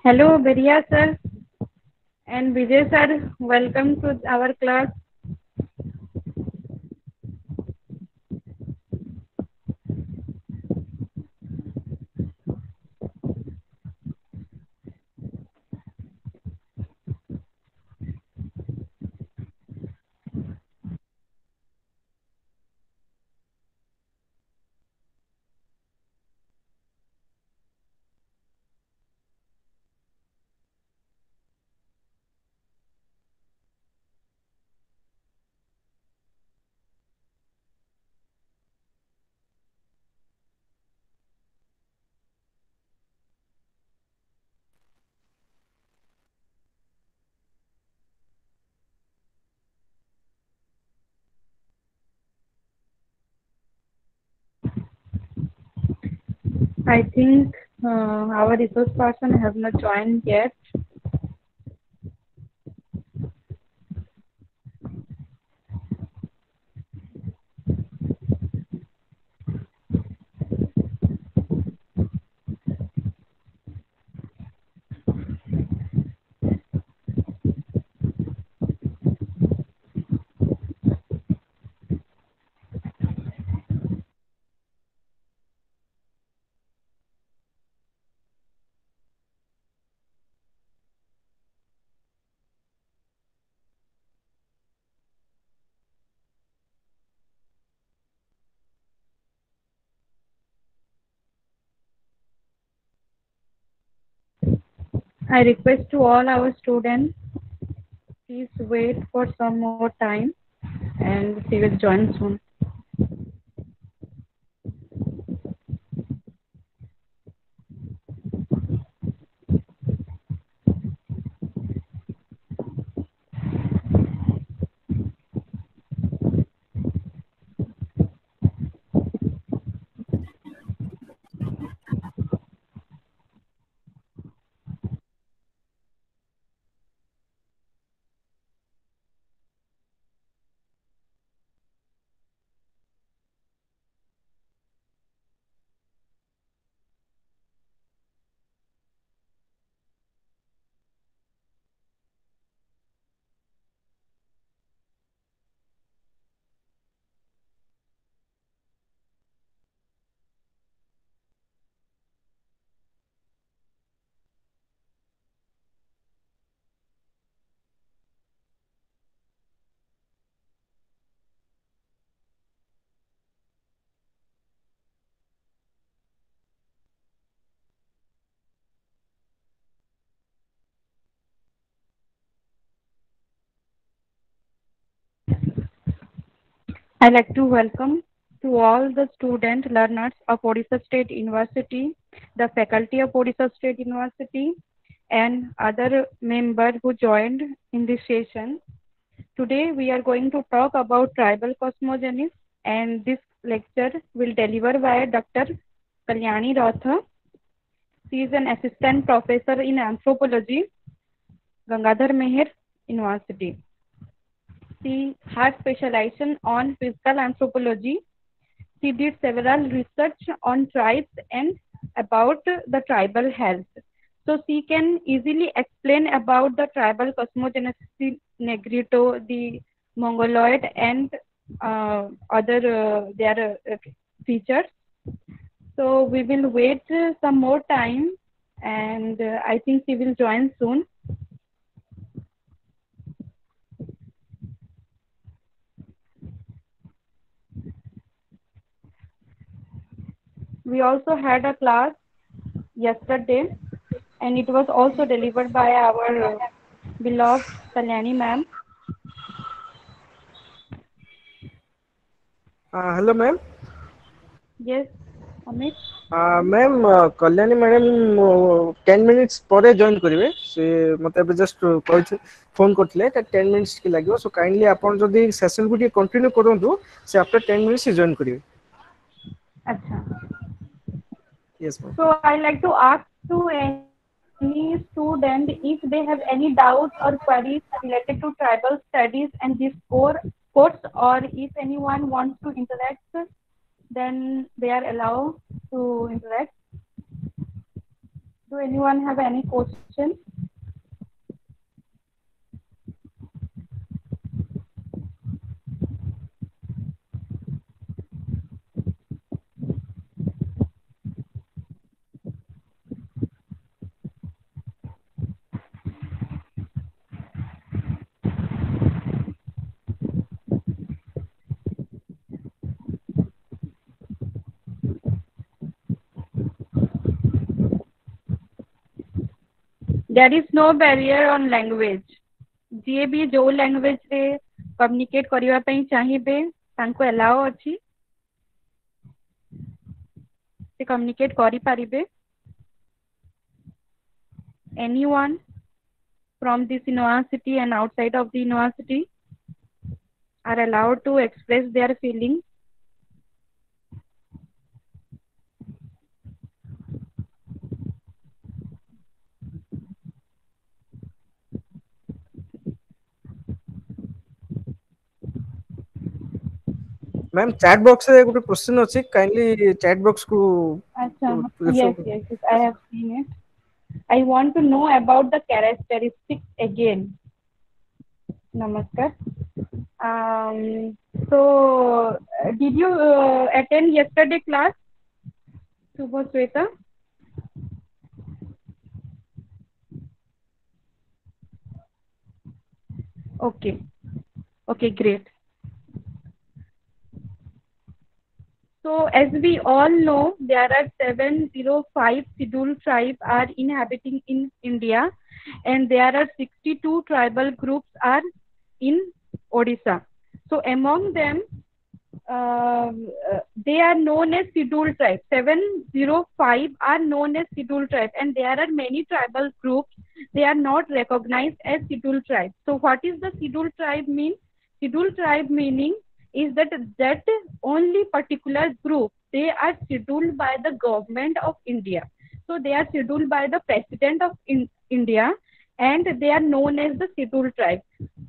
Hello, Beriya sir and Vijay sir. Welcome to our class. I think our resource person have not joined yet. I request to all our students, please wait for some more time and she will join soon. I like to welcome to all the student learners of Odisha State University, the faculty of Odisha State University, and other members who joined in this session. Today we are going to talk about tribal cosmogonies, and this lecture will deliver by Dr. Kalyani Ratha. She is an assistant professor in anthropology, Gangadhar Meher University. She has specialization on physical anthropology. She did several research on tribes and about the tribal health. So she can easily explain about the tribal cosmogenesis Negrito, the Mongoloid, and other their features. So we will wait some more time, and I think she will join soon. We also had a class yesterday, and it was also delivered by our beloved Kalyani ma'am. Hello ma'am. Yes, Amit. Ma'am Kalyani madam 10 minutes ପରେ join କରିବେ। ସେ ମୋତେ ଏବେ just କହିଥିଲେ, phone କରିଥିଲେ 10 minutes ଟିକେ ଲାଗିବ। Show kindly ଆପଣ ଯଦି ସେସନକୁ ଟିକେ କଣ୍ଟିନ୍ୟୁ କରନ୍ତୁ, ସେ ଆଫ୍ଟର 10 ମିନିଟ୍ସ ଜଏନ୍ କରିବେ। Acha. Yes ma'am. So I like to ask to any student if they have any doubts or queries related to tribal studies and this course, or if anyone wants to interact, then they are allowed to interact. Do anyone have any question? There is no barrier on language. जी भी जो language रे communicate करिवा पई चाहिबे तांको allow अछि से communicate करि परिबे. Anyone from this university and outside of the university are allowed to express their feelings. Ma'am chat box रे गोटे क्वेश्चन अछि काइंडली चैट बॉक्स को Acha, yes, I have seen it. I want to know about the characteristics again. Namaskar. So, did you attend yesterday class? Subhasweta? Okay. Okay, great. So, as we all know, there are 705 scheduled tribes are inhabiting in India, and there are 62 tribal groups are in Odisha. So, among them, they are known as scheduled tribes. 705 are known as scheduled tribes, and there are many tribal groups. They are not recognized as scheduled tribes. So, what is the scheduled tribe mean? Scheduled tribe meaning is that only particular group, they are scheduled by the government of India. So they are scheduled by the president of India, and they are known as the scheduled tribe.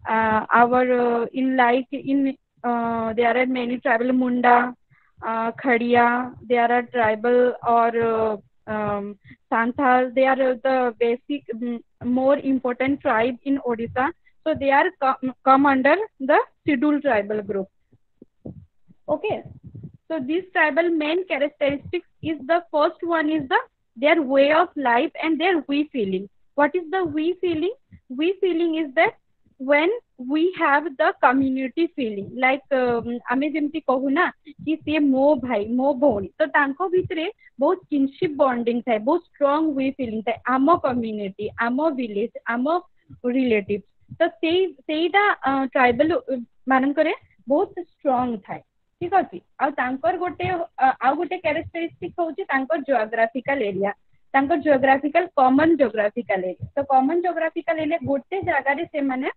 There are many tribal Munda, Khadia, there are tribal or Santhal. They are the basic more important tribe in Odisha. So they are come under the scheduled tribal group. Okay, so these tribal main characteristics is the first one is their way of life and their we feeling. What is the we feeling? We feeling is that when we have the community feeling, like आमे जेमती कहू ना कि से मो भाई मो भौणी, तो तांको भितरे बहुत किनशिप बॉन्डिंग थाए, बहुत स्ट्रांग वे फीलिंग थाए, आमो कम्युनिटी, आमो विलेज, आमो रिलेटिव, तो सेईटा ट्राइबल मानकरे बहुत स्ट्रांग थाए. ठीक अछि. आउ गोटे कैरेक्टरिस्टिक होची तांकर जियोग्राफिकल एरिया, तांकर जियोग्राफिकल कॉमन जियोग्राफिकल एरिया. तो कॉमन जियोग्राफिकल एरिया गोटे जगह रे से माने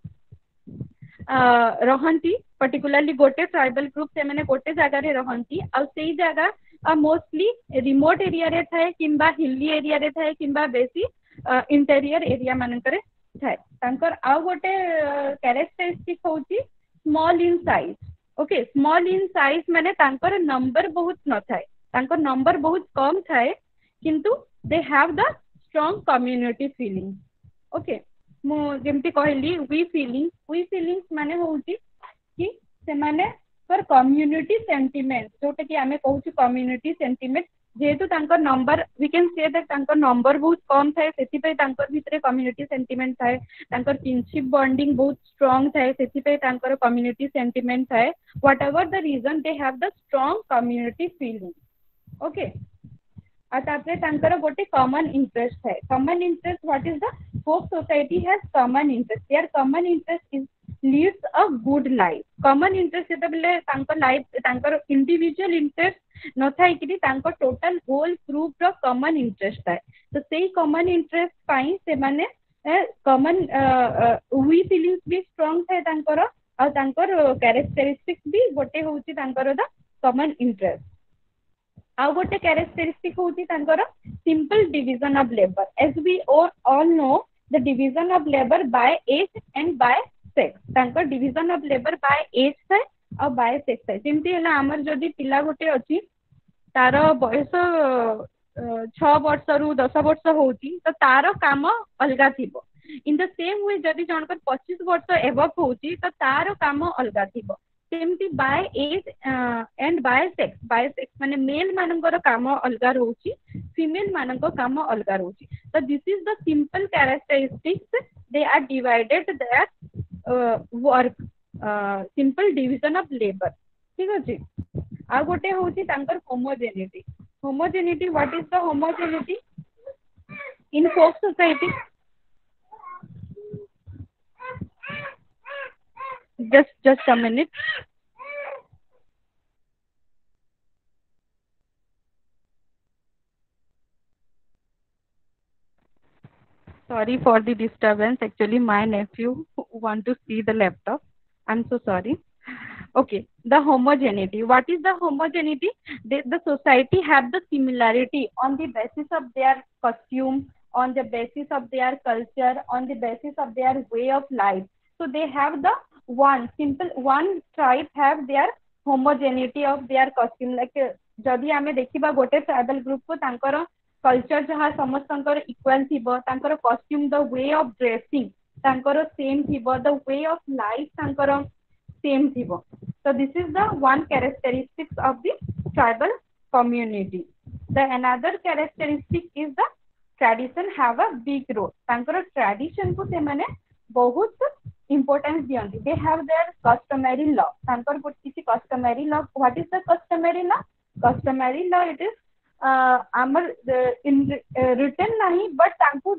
रहंती, पर्टिकुलरली गोटे ट्राइबल ग्रुप से माने गोटे जगह रे रहंती. आ सेई जगह मोस्टली रिमोट एरिया रे थाए किंबा हिली एरिया रे थाए किंबा बेसी इंटीरियर एरिया मानकरे थाए. तांकर आउ गोटे कैरेक्टरिस्टिक होची small in size. Okay, small in size माने तांकर नंबर बहुत न थाए, तांकर नंबर बहुत कम थाए, किंतु they have the strong community feeling. Okay, मु जेमती कहली वी फीलिंग्स माने होउची कि से माने पर कम्युनिटी सेंटिमेंट, जोटा कि आमे कहूची कम्युनिटी सेंटिमेंट, जेहेतु तांकर number we can say that तांकर नंबर बहुत कम थाए, सेति पे तांकर भितरे कम्युनिटी सेंटिमेंट थाए, तांकर किनशिप बॉन्डिंग बहुत स्ट्रांग थाए, सेति पे तांकर कम्युनिटी सेंटिमेंट थाए. Whatever the reason they have the strong community feeling. Okay, तापरे तांकर गोटे कॉमन इंटरेस्ट है. Common interest, what is the folk society has common interest. Their common interest is leads a good life. Common interest जेते बेले तांकर life, तांकर individual interest न थाई कि तांकर टोटल होल ग्रुप रो कॉमन इंटरेस्ट है. तो सेही कॉमन इंटरेस्ट पाई से माने कॉमन वी फीलिंग्स भी स्ट्रांग थाए तांकर, और तांकर कैरेक्टरिस्टिक्स भी गोटे होची तांकर द कॉमन इंटरेस्ट. आउ गोटे कैरेक्टरिस्टिक होची तांकर simple division of labour. As we all know the division of labour by age and by sex. तांकर division of labour by age थाए और बाय सेक्स थाए. जेमती हला हमर जदी पिला गोटे अछि तार बयस छह वर्ष रु 10 वर्ष होउची तो तार काम अलगा थिबो इन द सेम वे जदि जनकर 25 वर्ष एबव होउची तो तार काम अलगा थिबो सेमती by age and by sex माने मेल मानकर काम अलगा रहउची फीमेल मानकर काम अलगा रहउची तो this is the simple characteristics they are divided that work simple division of labour ठीक अछि आ गोटे होउची तांकर homogeneity what is the homogeneity in folk society just a minute sorry for the disturbance actually my nephew want to see the laptop I'm so sorry okay the homogeneity what is the homogeneity the society have the similarity on the basis of their costume on the basis of their culture on the basis of their way of life so they have the one tribe have their homogeneity of their costume like जदि आमे देखिबा गोटे tribal group को तांकर culture जहाँ समस्तंकर equal थिबो तांकर costume the way of dressing तांकर सेम थिबो द वे ऑफ लाइफ तांकर सेम थिबो so this is the one characteristics of the tribal community the another characteristic is the tradition have a big role तांकर tradition को से माने बहुत importance दियंती they have their customary law तांकर किसी customary law what is the customary law it is आमर in written नाही but तांकु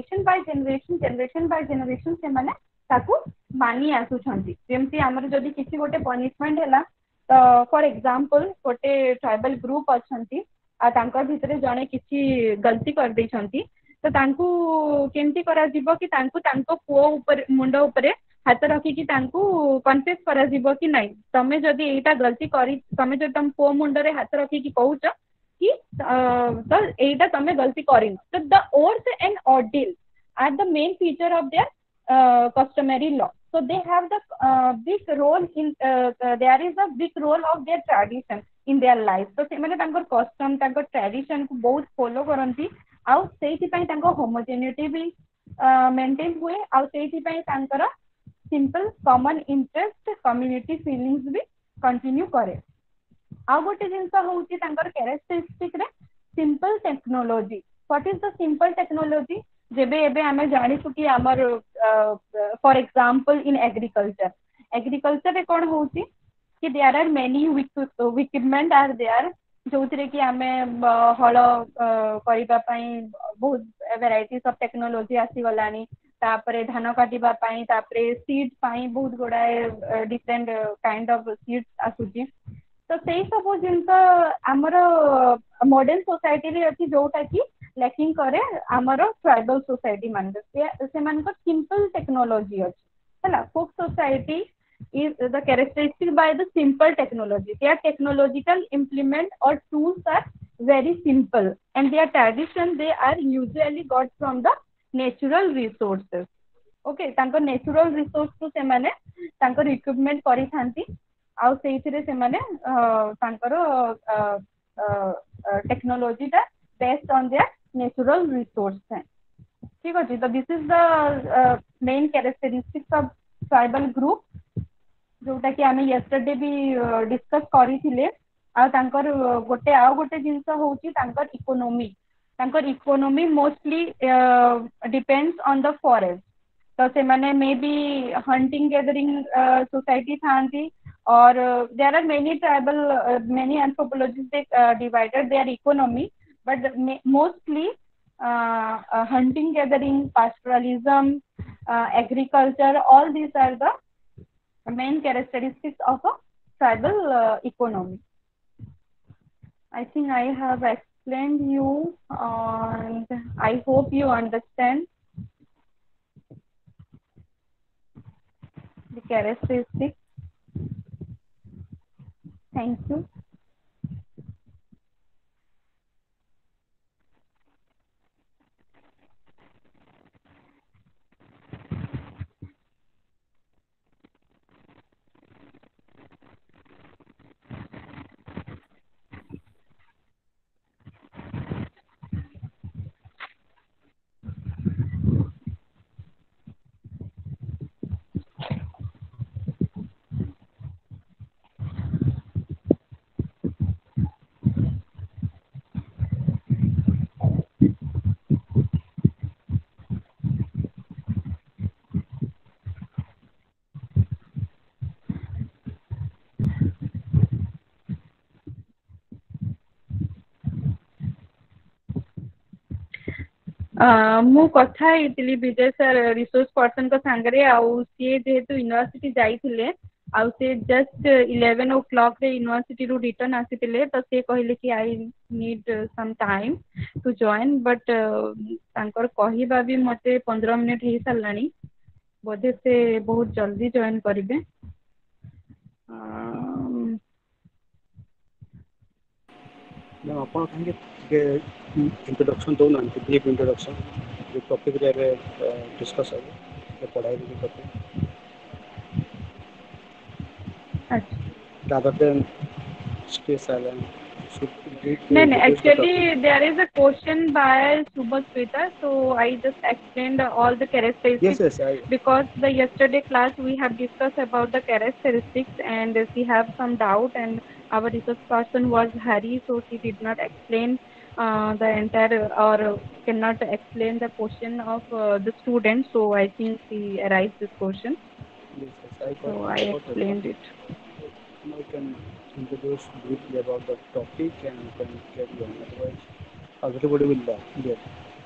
जनरेशन बाय जनरेशन से माने ताकु मानी आसुछंती जेमती आमर जदी किसी गोटे पनिशमेंट हैला तो फॉर एग्जांपल गोटे ट्राइबल ग्रुप अछंती आ तांकर भितरे जणे किसी गलती कर दैछंती तो तांकु केमती करा जिवो कि तांकु तांको पुओ ऊपर मुंडो ऊपर हाथ रखी कि तांकु कन्फेस करा जिवो कि नाही तमे जदी एटा गलती करी तमे जदी तम पुओ मुंडो रे हाथ रखी कि कहूछ कि तो एटा तमे गलती करिन तो the oath and ordeal are the main feature of their customary law so they have the big role in there is a big role of their tradition in their life तो से माने तांकर कस्टम तांकर tradition को बहुत follow करंती आउ सेहि पई तांको होमोजेनिटी भी मेंटेन हुए आउ सेहि पई तांकर simple common interest community feelings भी कंटिन्यू करे आउ गोटे जिनस होउची तांकर कैरेक्टरिस्टिक रे simple technology what is the simple technology जेबे एबे हमें जानिसु कि हमर फॉर एग्जांपल इन एग्रीकल्चर रे कोन होउची कि there are many equipment are there जोथिरे कि हमें हल करिबा पई बहुत वैरायटीज ऑफ टेक्नोलॉजी आसी गलानी तापरे धान काटिबा पई तापरे सीड्स पई बहुत गुडाए डिफरेंट काइंड ऑफ सीड्स आसुची तो सेही सब जिनस आमर मॉडर्न सोसाइटी रे अछि जोटा कि लैकिंग करे आमर ट्राइबल सोसाइटी मान से मान को सिंपल टेक्नोलॉजी अछि हला folk society is the characteristic by the simple technology their technological implement or tools are very simple and their tradition they are usually got from the natural resources okay तांको natural resource को से माने तांको equipment करि थांती आउ सेहिथिरे से माने तांकर टेक्नोलॉजी ता based on their natural resource है ठीक अछि तो this is the main characteristics of tribal group जोटा कि आमे यस्टरडे भी डिस्कस करी थिले आ तांकर गोटे जिंस होउची तांकर economy mostly depends on the forest तो से माने may be hunting gathering society थांती or there are many tribal many anthropologists they divided their economy but mostly hunting gathering pastoralism agriculture all these are the main characteristics of a tribal economy I think I have explained you and I hope you understand the characteristics thank you ମୁଁ କଥା ହେଇଥିଲି ବିଜୟ sir resource ପର୍ସନଙ୍କ ସାଙ୍ଗରେ ଆଉ ସିଏ ଯେହେତୁ university ଯାଇଥିଲେ ଆଉ ସେ ଜଷ୍ଟ 11 o'clock ରେ ୟୁନିଭର୍ସିଟିରୁ ରିଟର୍ନ ଆସିଥିଲେ ତ ସେ କହିଲେ କି I need some time to join but ତାଙ୍କର କହିବା ବି ମତେ 15 ମିନିଟ୍ ହେଇସାରିଲାଣି ବୋଧେ ସେ ବହୁତ ଜଲ୍ଦି ଜଏନ୍ କରିବେ। ମ୍ୟାମ୍ ଆପଣ କାହିଁକି ଟିକେ ଇଣ୍ଟ୍ରୋଡକ୍ସନ୍ ଦେଉନାହାନ୍ତି ବ୍ରିଫ୍ ଇଣ୍ଟ୍ରୋଡକ୍ସନ୍ ଯେଉଁ ଟପିକ୍ରେ ଏବେ ଡିସ୍କସ୍ ହେବ ପଢ଼ାଇ ଟପିକ୍ अच्छा rather than stay silent. Should briefly no, no, introduce the actually topic. there is a question by Subhasprita, so I just explained all the Yes, characteristics yes, I. because the yesterday class we have discussed about the characteristics and she have some doubt and our research person was Hari, so she did not explain the entire or cannot explain the question of the student, so I think she arised this question, Yes, yes, so I I got that one. explained it. Now you can introduce briefly about the topic and you can carry on. Otherwise, everybody will get.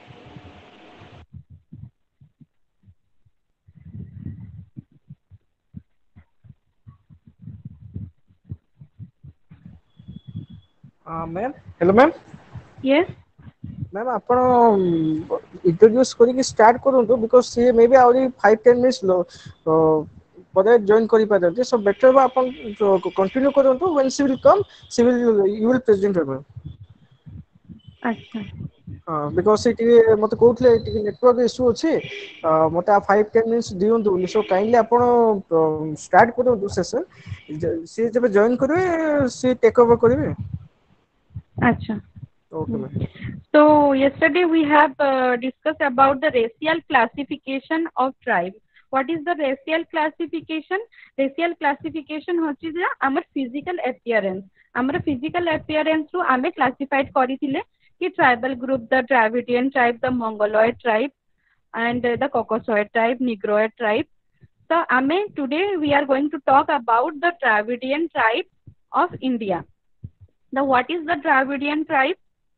Ma'am hello ma'am Yes. Ma'am ଆପଣ introduce କରିକି start କରନ୍ତୁ because ସିଏ may ବି ଆହୁରି 5-10 minutes ପରେ join କରିପାରନ୍ତି show better ହେବ ଆପଣ continue କରନ୍ତୁ when she will come she will you will present ହେବେ। अच्छा ହଁ ବିକଜ ସେ ଟିକେ ମତେ କହୁଥିଲେ ଟିକେ ନେଟୱାର୍କ ଇସ୍ୟୁ ଅଛି ମତେ ଆଉ 5-10 ମିନିଟ୍ସ ଦିଅନ୍ତୁ ବୋଲି ସୋ କାଇଣ୍ଡଲି ଆପଣ ଷ୍ଟାର୍ଟ କରନ୍ତୁ ସେସନ୍ ସିଏ ଯେବେ ଜଏନ୍ କରିବେ ସିଏ ଟେକ୍ ଓଭର କରିବେ। अच्छा okay ma'am. So yesterday we have discussed about the racial classification of tribe. What is the racial classification? Racial classification होची जे हमर physical appearance. हमर physical appearance रू हमें classified करिथिले कि tribal group, the Dravidian tribe, the Mongoloid tribe, and the Caucasoid tribe, Negroid tribe. So today we are going to talk about the Dravidian tribe of India. Now what is the Dravidian tribe?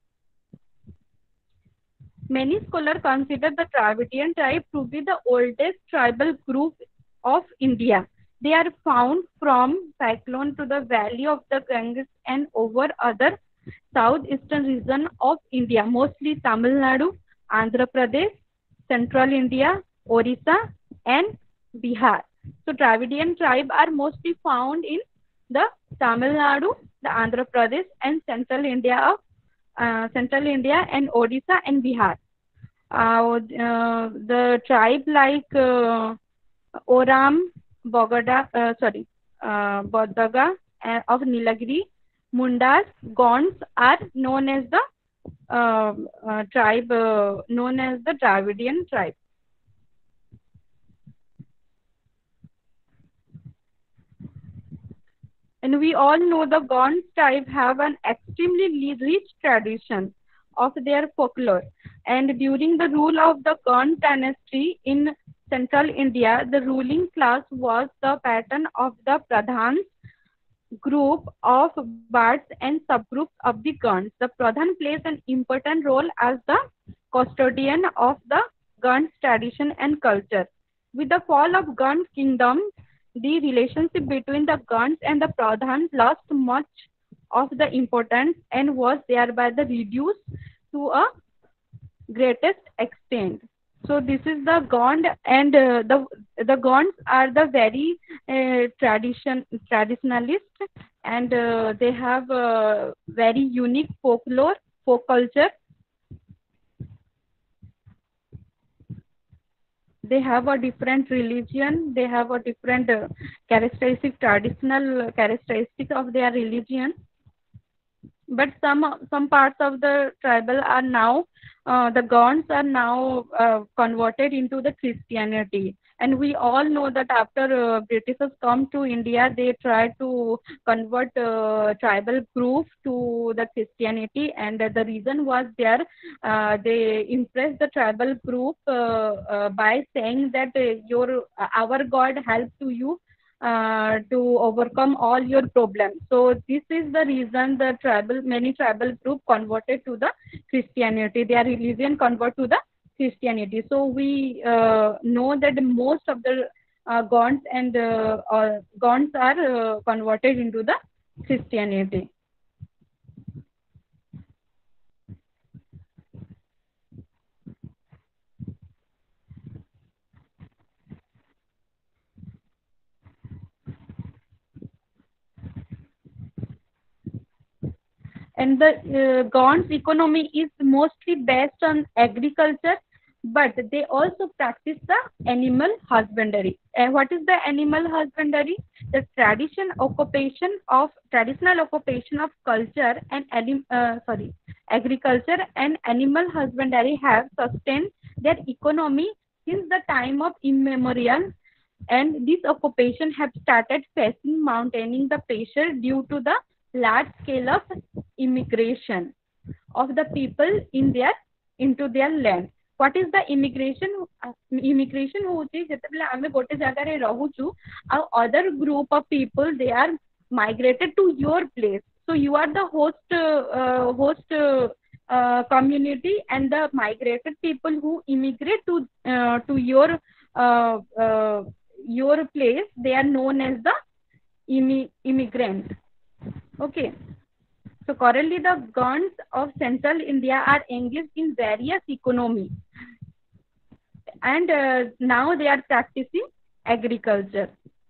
Many scholars consider the Dravidian tribe to be the oldest tribal group of India. They are found from Cyclone to the valley of the Ganges and over other southeastern region of India, mostly Tamil Nadu, Andhra Pradesh, Central India, Orissa, and Bihar. So Dravidian tribe are mostly found in the Tamil Nadu, the Andhra Pradesh, and Central India and Odisha and Bihar. The tribe like Oram, Badaga of Nilagiri, Mundas, Gonds are known as the tribe known as the Dravidian tribe. And we all know the Gonds tribe have an extremely rich tradition of their folklore. And during the rule of the Gond dynasty in central India, the ruling class was the pattern of the Pradhans group of bards and subgroups of the Gonds. The Pradhan plays an important role as the custodian of the Gonds tradition and culture. With the fall of Gond kingdom, the relationship between the Gonds and the Pradhans lost much of the importance and was thereby reduced to a greatest extent. So this is the Gond, and the Gonds are the very traditionalist, and they have a very unique folklore, folk culture. They have a different religion. They have a different traditional characteristics of their religion. But some parts of the tribal are now the Gonds are now converted into the Christianity, and we all know that after Britishers come to India, they try to convert tribal group to the Christianity, and the reason was there they impressed the tribal group by saying that our God helps to you to overcome all your problems. So this is the reason many tribal group converted to the Christianity. Their religion convert to the Christianity. So we know that most of the Gonds and Gonds are converted into the Christianity. And the Gonds economy is mostly based on agriculture, but they also practice the animal husbandry. And what is the animal husbandry? The traditional occupation of culture and agriculture and animal husbandry have sustained their economy since the time of immemorial, and this occupation have started facing maintaining the pressure due to the large scale of immigration of the people into their land. What is the immigration? Immigration होची जेतेबेले आमे गोटे जगह रे रहूचु आ other group of people, they are migrated to your place, so you are the host community, and the migrated people who immigrate to your place, they are known as the immigrant. Okay. So currently the Gonds of Central India are engaged in various economies, and now they are practicing agriculture.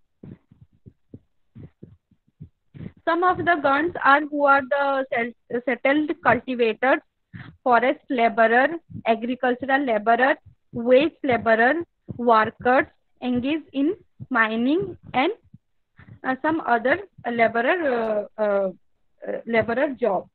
Some of the Gonds are who are the settled cultivators, forest laborer, agricultural laborer, wage laborer, workers engaged in mining, and some other laborer job.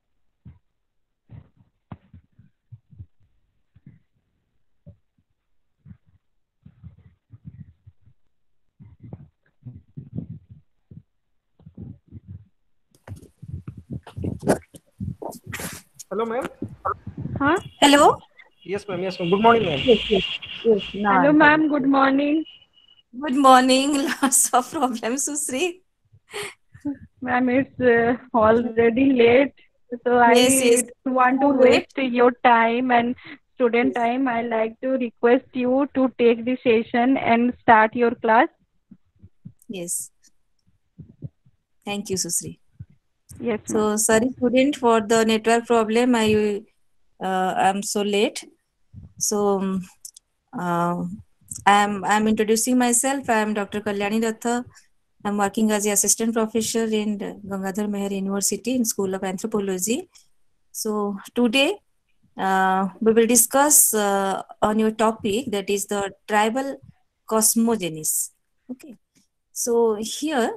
Hello, ma'am. Huh? Hello. Yes, ma'am. Yes, ma'am. Good morning, ma'am. Yes. Hello, ma'am. Good morning. Good morning. Lots of problems, Susri. Ma'am, it's already late, so Yes. I want to waste your time and student time. I like to request you to take the session and start your class. Yes. Thank you, Susri. Yes, ma'am. So sorry, student, for the network problem. I'm so late. So I'm introducing myself. I'm Dr. Kalyani Ratha. I'm working as the assistant professor in Gangadhar Meher University in School of Anthropology. So today we will discuss on your topic, that is the tribal cosmogenes. Okay. So here,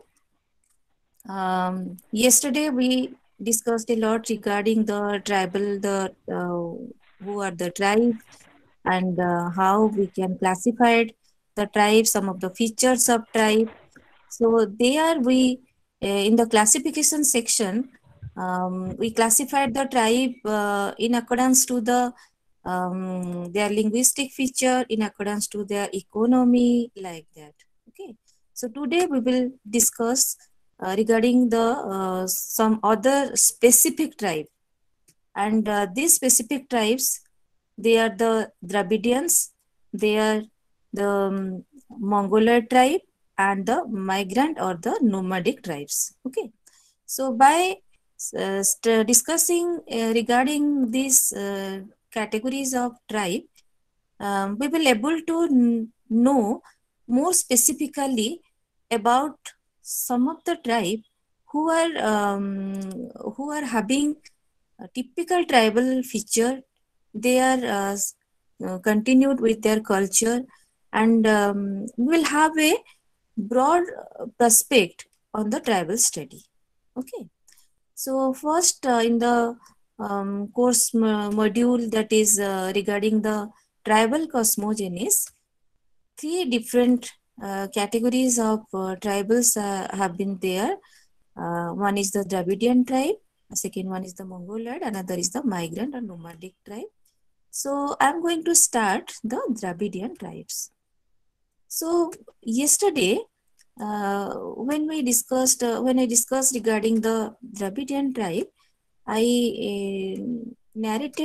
yesterday we discussed a lot regarding the tribal, who are the tribes, and how we can classify the tribe, some of the features of tribe. So there we, in the classification section, we classified the tribe in accordance to their linguistic feature, in accordance to their economy, like that. Okay. So today we will discuss regarding the some other specific tribe, and these specific tribes, they are the Dravidians, they are the Mongoloid tribe, and the migrant or the nomadic tribes. Okay. So by discussing regarding these categories of tribe, we will able to know more specifically about some of the tribe who are having a typical tribal feature. They are continued with their culture, and we will have a broad prospect on the tribal study. Okay. So first, in the course module that is regarding the tribal cosmogenes, three different categories of tribals have been there. One is the Dravidian tribe, the second one is the Mongoloid, another is the migrant or nomadic tribe. So I'm going to start the Dravidian tribes. So yesterday, when I discussed regarding the Dravidian tribe, I narrated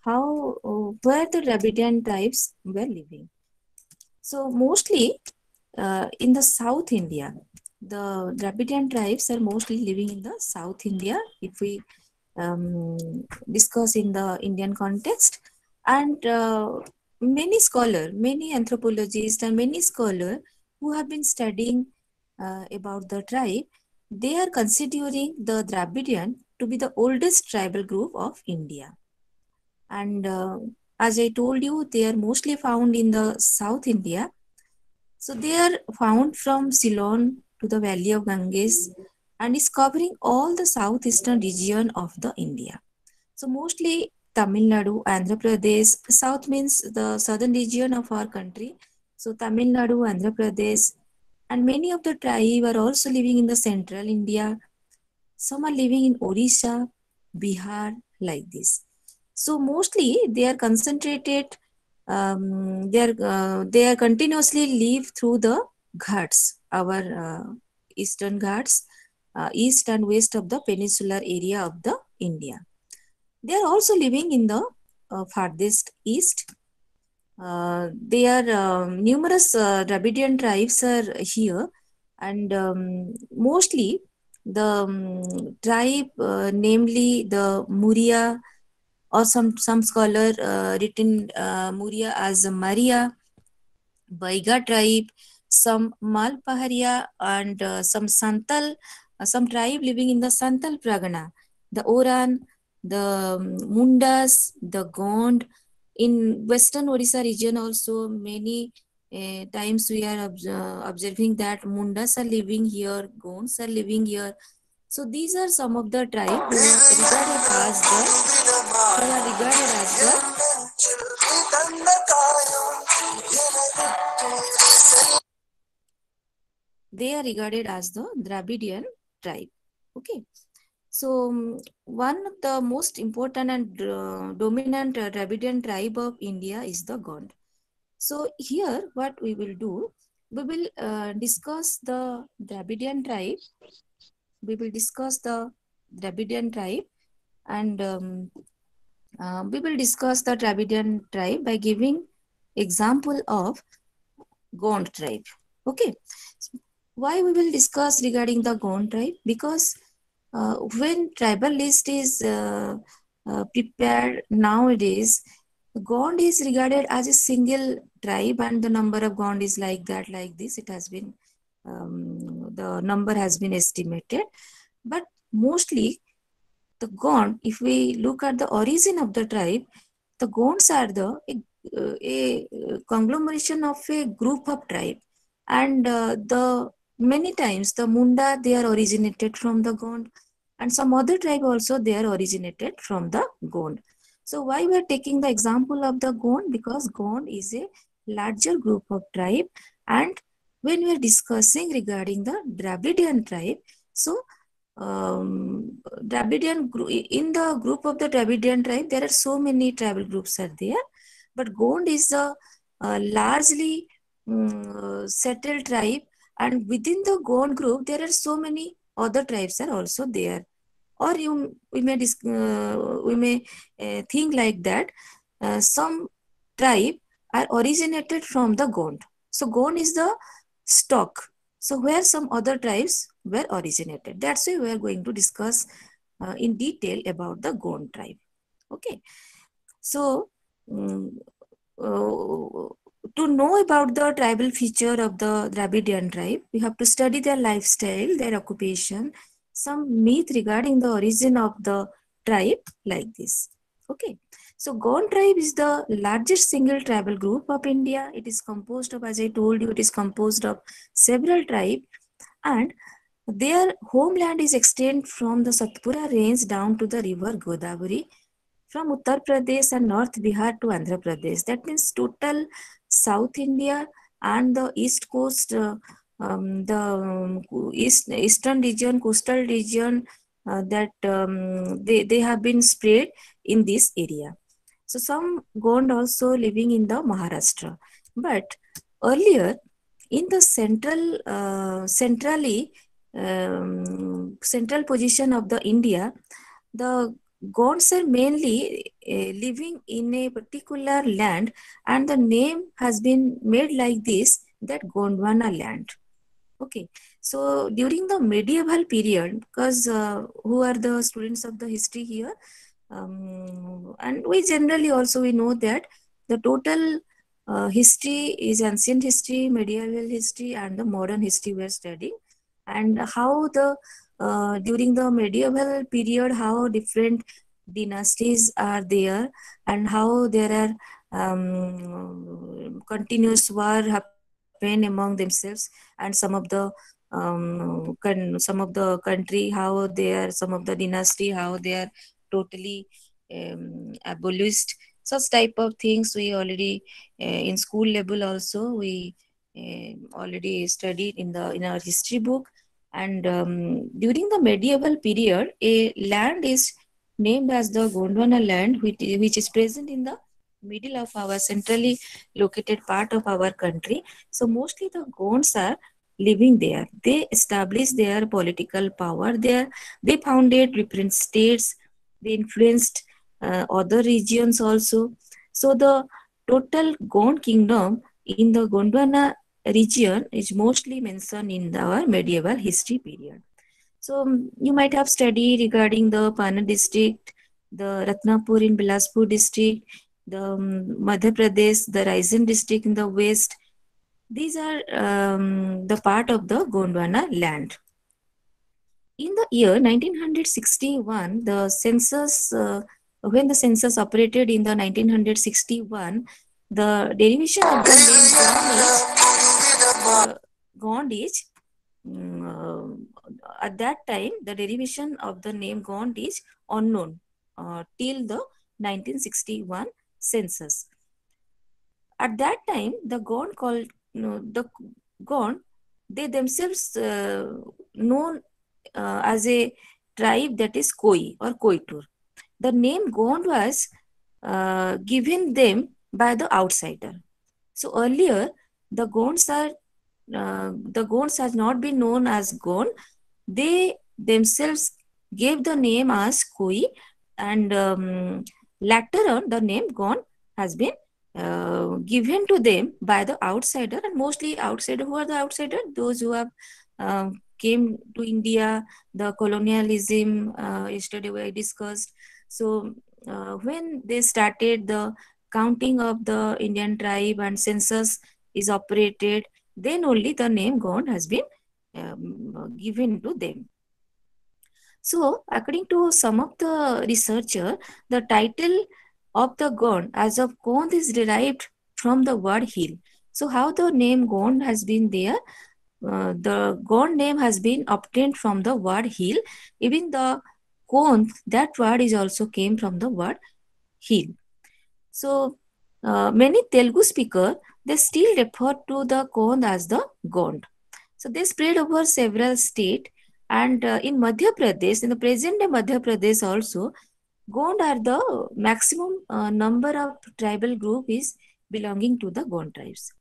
how where the Dravidian tribes were living. So mostly in the South India, the Dravidian tribes are mostly living in the South India. If we discuss in the Indian context, and many anthropologists and many scholars who have been studying about the tribe, they are considering the Dravidian to be the oldest tribal group of India. And as I told you, they are mostly found in the South India. So they are found from Ceylon to the valley of Ganges and is covering all the southeastern region of the India. So mostly Tamil Nadu, Andhra Pradesh, south means the southern region of our country. So Tamil Nadu, Andhra Pradesh, and many of the tribe are also living in the central India. Some are living in Odisha, Bihar, like this. So mostly they are concentrated. They are continuously live through the Ghats, our eastern Ghats, east and west of the peninsular area of the India. They are also living in the farthest east. There are numerous Dravidian tribes are here, and mostly the tribe, namely the Muria, or some scholar written Muria as Maria, Baiga tribe, some Malpaharia, and some Santal, some tribe living in the Santal Pragana, the Oran, the Mundas, the Gond. In Western Odisha region also, many times we are observing that Mundas are living here, Gonds are living here. So these are some of the tribes who are regarded as the Dravidian tribe. Okay. So one of the most important and dominant Dravidian tribe of India is the Gond. So here what we will do, we will discuss the Dravidian tribe. We will discuss the Dravidian tribe, and we will discuss the Dravidian tribe by giving example of Gond tribe. Okay. Why we will discuss regarding the Gond tribe? Because when tribal list is prepared nowadays, Gond is regarded as a single tribe, and the number of Gond is like that, like this. It has been, the number has been estimated. But mostly the Gond, if we look at the origin of the tribe, the Gonds are a conglomeration of a group of tribe. And the many times the Munda, they are originated from the Gond, and some other tribe also they are originated from the Gond. So why we are taking the example of the Gond? Because Gond is a larger group of tribe, and when we are discussing regarding the Dravidian tribe, so Dravidian in the group of the Dravidian tribe, there are so many tribal groups are there, but Gond is a largely settled tribe, and within the Gond group, there are so many other tribes are also there. Or we may think like that some tribe are originated from the Gond. So Gond is the stock. So where some other tribes were originated. That's why we are going to discuss in detail about the Gond tribe. Okay. So to know about the tribal feature of the Dravidian tribe, we have to study their lifestyle, their occupation, some myth regarding the origin of the tribe like this. Okay. So Gond tribe is the largest single tribal group of India. It is composed of, as I told you, it is composed of several tribes, and their homeland is extended from the Satpura range down to the river Godavari, from Uttar Pradesh and North Bihar to Andhra Pradesh. That means total South India and the East Coast, eastern region, coastal region, that they have been spread in this area. So some Gond also living in the Maharashtra. But earlier, in the central position of the India, the Gonds are mainly living in a particular land, and the name has been made like this, that Gondwana land. Okay, so during the medieval period, because who are the students of the history here, and we generally also we know that the total history is ancient history, medieval history, and the modern history we are studying, and how the during the medieval period, how different dynasties are there, and how there are continuous war happen among themselves, and some of the country, how they are, some of the dynasty, how they are totally abolished. Such type of things we already in school level also we already studied in our history book. And during the medieval period, a land is named as the Gondwana land, which is present in the middle of our centrally located part of our country. So mostly the Gonds are living there. They established their political power there. They founded different states. They influenced other regions also. So the total Gond kingdom in the Gondwana region is mostly mentioned in our medieval history period. So you might have studied regarding the Pana district, the Ratnapur in Bilaspur district, the Madhya Pradesh, the Raisin district in the west. These are the part of the Gondwana land. In the year 1961, the census, when the census operated in the 1961, the derivation of the name Gond is at that time, the derivation of the name Gond is unknown till the 1961 census. At that time, the Gond called the Gond, they themselves known as a tribe, that is Koi or Koitur. The name Gond was given them by the outsider. So earlier, the Gonds has not been known as Gond. They themselves gave the name as Koi, and later on the name Gond has been given to them by the outsider, and mostly outsider. Who are the outsider? Those who have came to India, the colonialism yesterday we discussed. So when they started the counting of the Indian tribe and census is operated, then only the name Gond has been given to them. So according to some of the researcher, the title of the Gond as of Gond is derived from the word hill. So how the name Gond has been there? The Gond name has been obtained from the word hill. Even the Gond, that word is also came from the word hill. So many Telugu speakers, they still refer to the Gond as the Gond. So they spread over several states, and in Madhya Pradesh, in the present day Madhya Pradesh also, Gond are the maximum number of tribal group is belonging to the Gond tribes.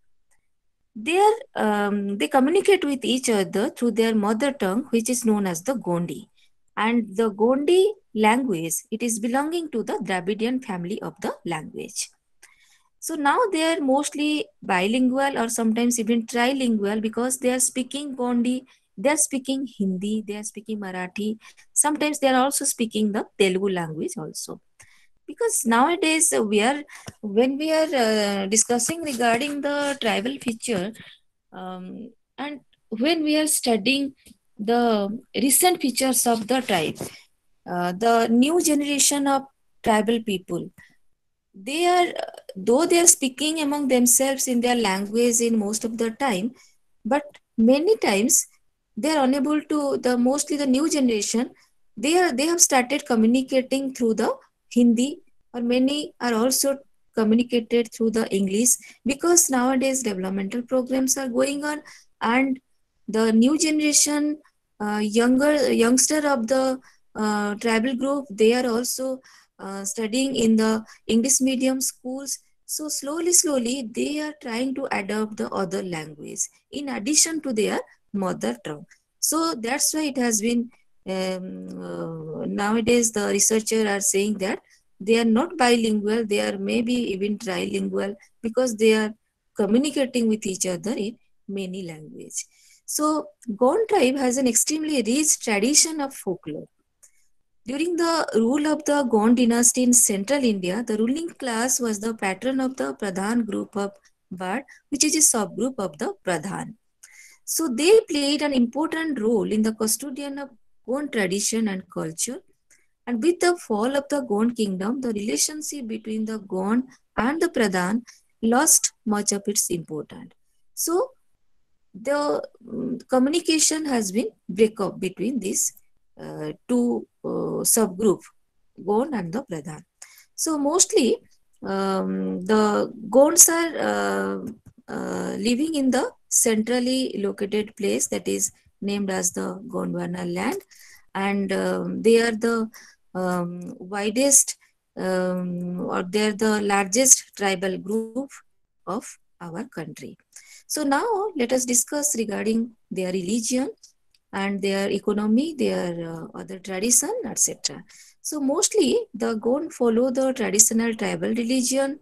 They communicate with each other through their mother tongue, which is known as the Gondi. And the Gondi language, it is belonging to the Dravidian family of the language. So now they are mostly bilingual or sometimes even trilingual, because they are speaking Gondi, they are speaking Hindi, they are speaking Marathi. Sometimes they are also speaking the Telugu language also. Because nowadays when we are discussing regarding the tribal feature, and when we are studying the recent features of the tribe, the new generation of tribal people, they are, though they are speaking among themselves in their language in most of the time, but many times they are unable to, mostly the new generation, they have started communicating through the Hindi, or many are also communicated through the English, because nowadays developmental programs are going on, and the new generation, youngster of the tribal group, they are also studying in the English medium schools. So slowly, they are trying to adopt the other language in addition to their mother tongue. So that's why it has been nowadays the researchers are saying that they are not bilingual, they are maybe even trilingual, because they are communicating with each other in many languages. So Gond tribe has an extremely rich tradition of folklore. During the rule of the Gond dynasty in central India, the ruling class was the patron of the Pradhan group of Bard, which is a subgroup of the Pradhan. So they played an important role in the custodian of Gond tradition and culture. And with the fall of the Gond kingdom, the relationship between the Gond and the Pradhan lost much of its importance. So the communication has been break up between these two subgroup, Gond and the Pradhan. So mostly the Gonds are living in the centrally located place that is named as the Gondwana land, and they are the widest or they are the largest tribal group of our country. So now let us discuss regarding their religion and their economy, their other tradition, etc. So mostly the Gond follow the traditional tribal religion.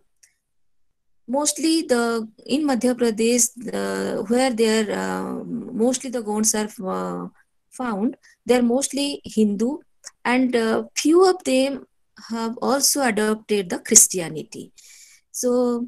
Mostly the in Madhya Pradesh, where they are mostly the Gonds are found, they are mostly Hindu, and few of them have also adopted the Christianity. So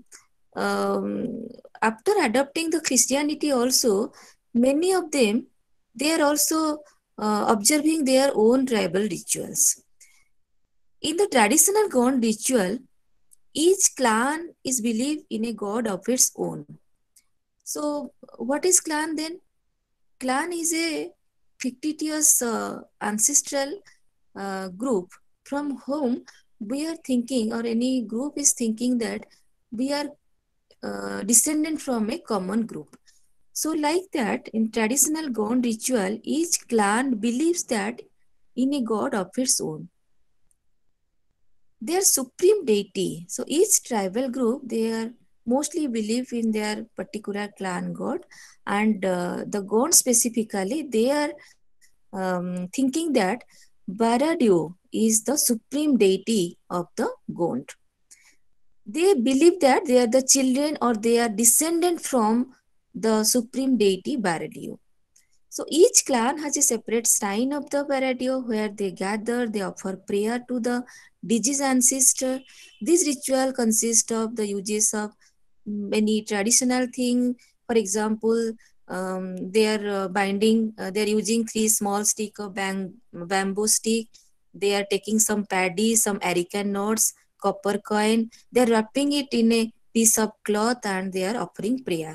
after adopting the Christianity also, many of them, they are also observing their own tribal rituals. In the traditional Gond ritual, each clan is believed in a god of its own. So what is clan then? Clan is a fictitious ancestral group from whom we are thinking, or any group is thinking that we are descendant from a common group. So like that, in traditional Gond ritual, each clan believes that in a god of its own. Their supreme deity. So each tribal group, they are mostly believe in their particular clan god, and the Gond specifically, they are thinking that Baradio is the supreme deity of the Gond. They believe that they are the children or they are descendant from the supreme deity Baradio. So each clan has a separate shrine of the Baradio where they gather, they offer prayer to the deceased ancestor. This ritual consists of the uses of many traditional things. For example, they are they are using 3 small stick of bamboo stick. They are taking some paddy, some areca nuts, copper coin. They are wrapping it in a piece of cloth and they are offering prayer.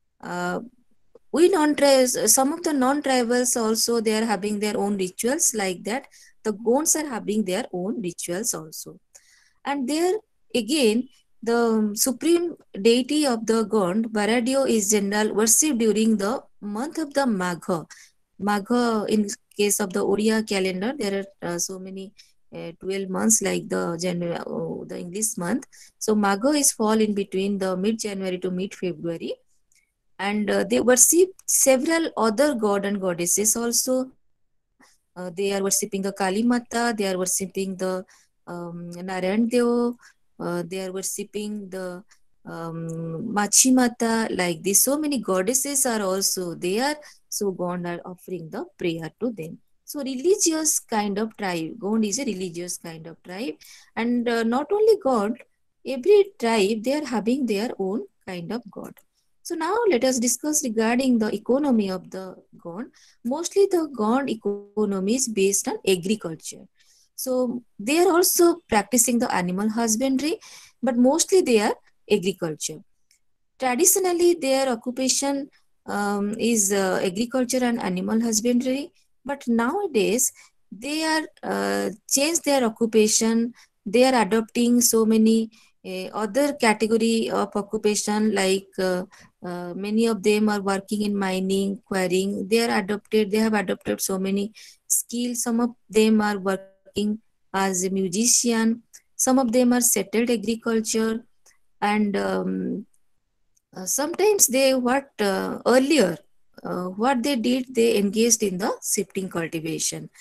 We non-tribes, some of the non-tribals also, they are having their own rituals like that. The Gonds are having their own rituals also. And there again, the supreme deity of the Gond, Baradio, is general worship during the month of the Magha. Magha, in case of the Oriya calendar, there are so many 12 months like the January, the English month. So Magha is fall in between the mid-January to mid-February, and they worship several other god and goddesses also. They are worshipping the Kali Mata, they are worshipping the Narayan Dev, they are worshipping the Machi Mata, like this. So many goddesses are also there. So God are offering the prayer to them. So religious kind of tribe. Gond is a religious kind of tribe. And not only God, every tribe, they are having their own kind of God. So now let us discuss regarding the economy of the Gond. Mostly the Gond economy is based on agriculture. So they are also practicing the animal husbandry, but mostly they are agriculture. Traditionally, their occupation is agriculture and animal husbandry, but nowadays they are changed their occupation. They are adopting so many other category of occupation, like many of them are working in mining, quarrying. They have adopted so many skills. Some of them are working as a musician. Some of them are settled agriculture, and sometimes they earlier what they did, they engaged in the shifting cultivation.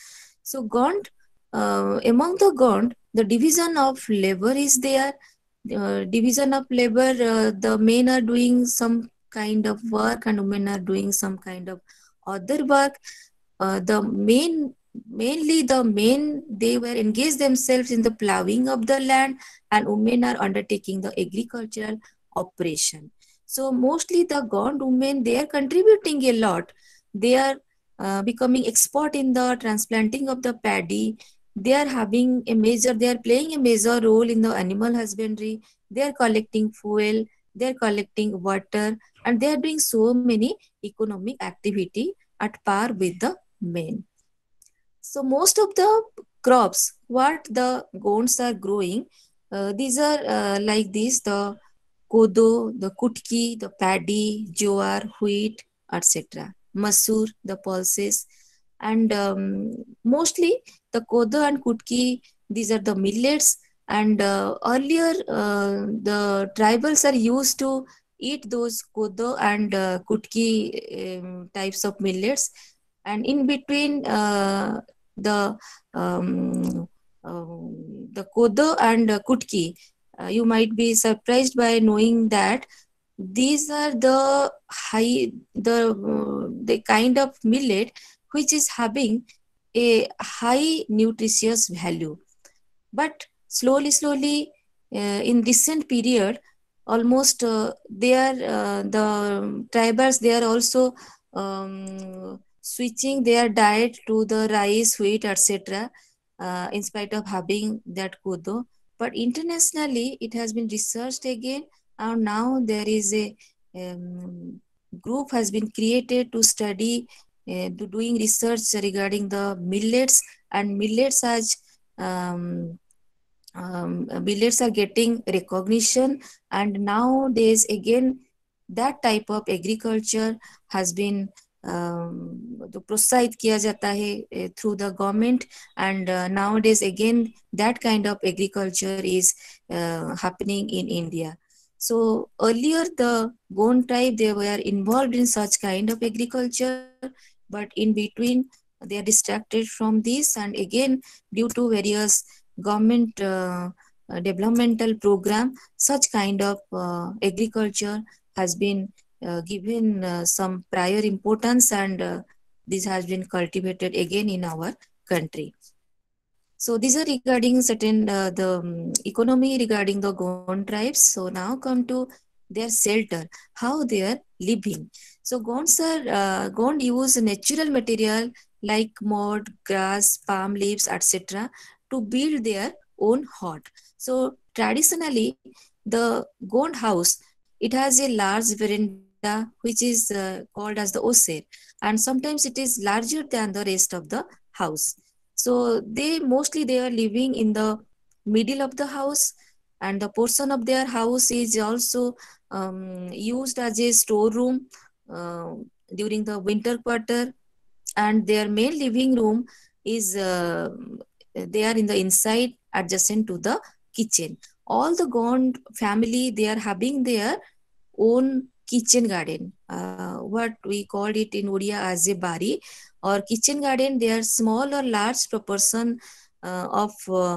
So Gond, among the Gond, the division of labor is there. Division of labor, the men are doing some kind of work and women are doing some kind of other work. Mainly the men, they were engaged themselves in the plowing of the land, and women are undertaking the agricultural operation. So mostly the Gond women, they are contributing a lot. They are becoming expert in the transplanting of the paddy. They are playing a major role in the animal husbandry. They are collecting fuel, they are collecting water, and they are doing so many economic activity at par with the men. So most of the crops, what the Gonds are growing, these are like this: the kodo, the kutki, the paddy, jowar, wheat, etc. Masoor, the pulses, and mostly the kodo and kutki, these are the millets. And earlier, the tribals are used to eat those kodo and kutki types of millets. And in between the um, the kodo and kutki, you might be surprised by knowing that these are the kind of millet which is having a high nutritious value. But slowly, in recent period, almost the tribals, they are also switching their diet to the rice, wheat, etc. In spite of having that kodo. But internationally, it has been researched again, and now there is a group has been created to study, to doing research regarding the millets, and um, millets are getting recognition. And nowadays again, that type of agriculture has been तो प्रोत्साहित किया जाता है through the government. And nowadays again, that kind of agriculture is happening in India. So earlier the Gond tribe, they were involved in such kind of agriculture, but in between they are distracted from this, and again, due to various government developmental program, such kind of agriculture has been given some prior importance, and this has been cultivated again in our country. So these are regarding certain the economy regarding the Gond tribes. So now come to their shelter, how they are living. So Gond use natural material like mud, grass, palm leaves, etc. to build their own hut. So traditionally, the Gond house, it has a large veranda which is called as the oser, and sometimes it is larger than the rest of the house. So they are living in the middle of the house, and the portion of their house is also used as a storeroom uh, during the winter quarter. And their main living room is they are in the inside, adjacent to the kitchen. All the Gond family, they are having their own kitchen garden, what we called it in Odia as a bari or kitchen garden. They are small or large proportion of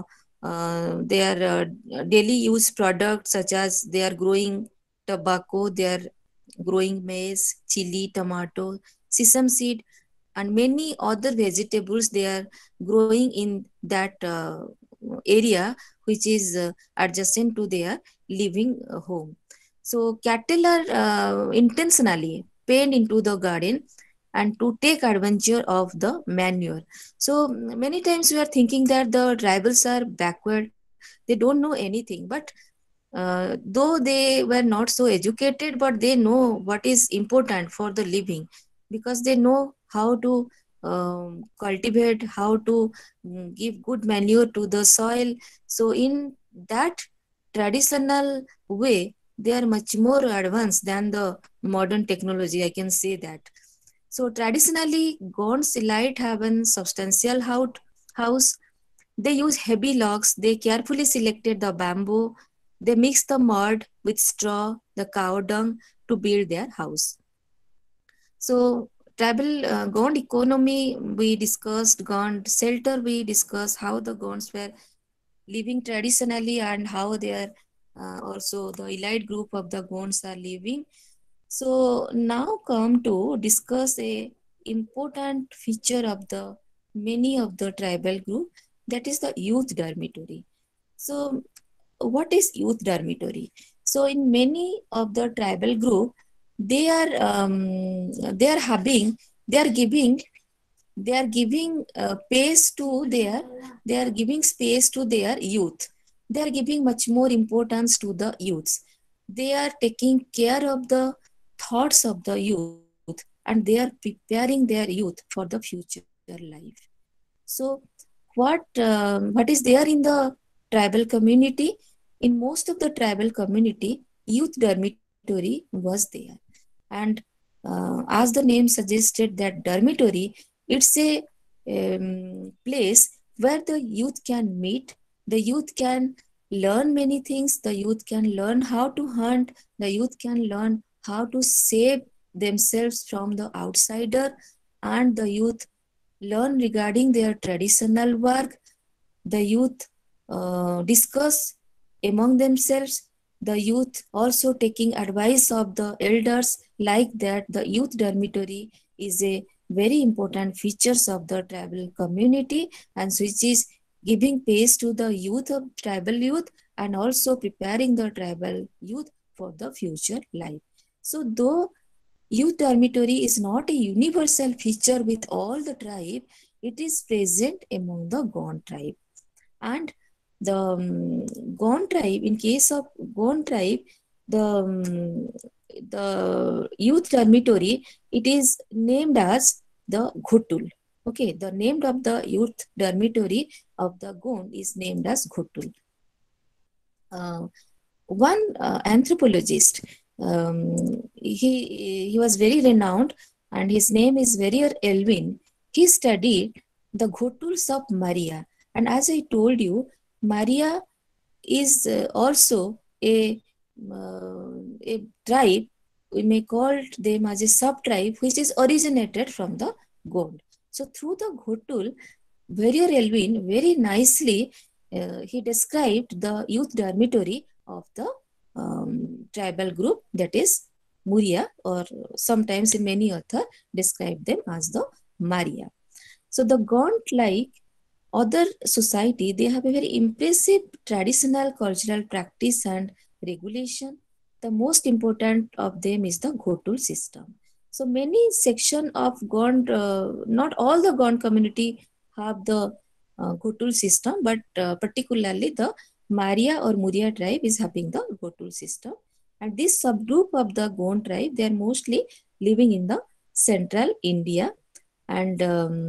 their daily use products, such as they are growing tobacco, they are growing maize, chili, tomato, sesame seed, and many other vegetables they are growing in that area which is adjacent to their living home. So cattle are intentionally penned into the garden and to take advantage of the manure. So many times we are thinking that the tribals are backward, they don't know anything, but though they were not so educated, but they know what is important for the living, because they know how to cultivate, how to give good manure to the soil. So in that traditional way, they are much more advanced than the modern technology, I can say that. So traditionally, Gonds elite have a substantial house. They use heavy logs. They carefully selected the bamboo. They mix the mud with straw, the cow dung, to build their house. So tribal Gond economy, we discussed Gond shelter, we discussed how the Gonds were living traditionally and how they are also the elite group of the Gonds are living. So now come to discuss a important feature of the many of the tribal group, that is the youth dormitory. So what is youth dormitory? So in many of the tribal group, they are having, they are giving, they are giving space to their, they are giving space to their youth. They are giving much more importance to the youths. They are taking care of the thoughts of the youth, and they are preparing their youth for the future life. So what is there in the tribal community? In most of the tribal community, youth dormitory was there. And as the name suggested, that dormitory, it's a place where the youth can meet, the youth can learn many things, the youth can learn how to hunt, the youth can learn how to save themselves from the outsider, and the youth learn regarding their traditional work. The youth discuss among themselves. The youth also taking advice of the elders. Like that, the youth dormitory is a very important features of the tribal community, and which is giving pace to the youth of tribal youth, and also preparing the tribal youth for the future life. So though youth dormitory is not a universal feature with all the tribe, it is present among the Gond tribe. And the Gond tribe, in case of Gond tribe, the youth dormitory, it is named as the Ghutul. Okay, the name of the youth dormitory of the Gond is named as Ghutul. One anthropologist, he was very renowned, and his name is Verrier Elwin. He studied the Ghutuls of Maria. And as I told you, Maria is also a tribe. We may call them as a sub-tribe which is originated from the Gond. So through the Ghutul, Verrier Elwin very nicely he described the youth dormitory of the tribal group, that is Muria, or sometimes in many authors describe them as the Maria. So the Gond, like other society, they have a very impressive traditional cultural practice and regulation. The most important of them is the Ghutul system. So many section of Gond, not all the Gond community have the Ghutul system, but particularly the Maria or Muria tribe is having the Ghutul system. And this subgroup of the Gond tribe, they are mostly living in the central India, and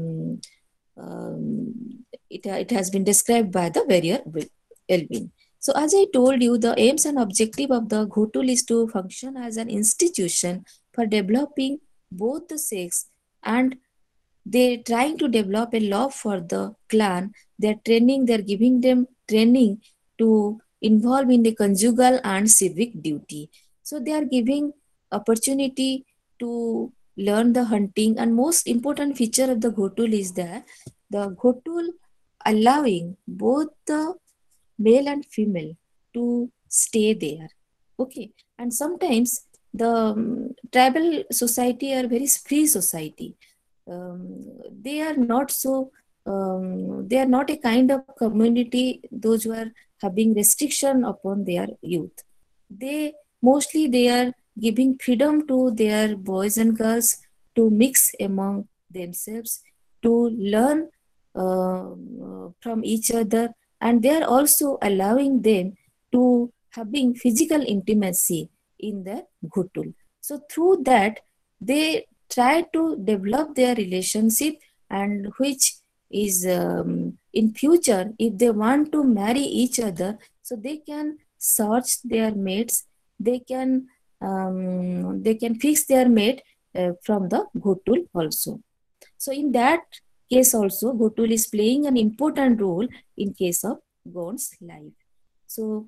it has been described by the Verrier Elwin. So as I told you, the aims and objective of the Ghutul is to function as an institution for developing both the sex, and they're trying to develop a love for the clan. They're training, they're giving them training to involve in the conjugal and civic duty. So they are giving opportunity to learn the hunting, and most important feature of the Ghutul is that the Ghutul allowing both the male and female to stay there. Okay, and sometimes the tribal society are very free society. They are not so they are not a kind of community those who are having restriction upon their youth. They mostly they are giving freedom to their boys and girls to mix among themselves, to learn from each other, and they are also allowing them to having physical intimacy in the Ghutul. So through that, they try to develop their relationship, and which is in future, if they want to marry each other, so they can search their mates, they can fix their mate from the Ghutul also. So in that case also, Ghutul is playing an important role in case of Gond's life. So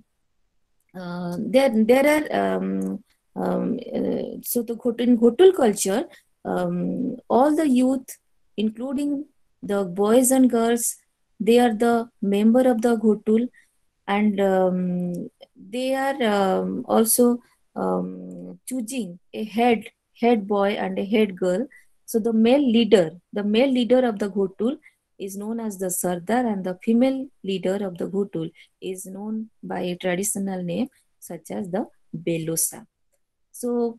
there are so the in Ghutul culture, all the youth, including the boys and girls, they are the member of the Ghotul, and they are also choosing a head boy and a head girl. So the male leader of the Ghotul is known as the Sardar, and the female leader of the Ghotul is known by a traditional name such as the Belosa. So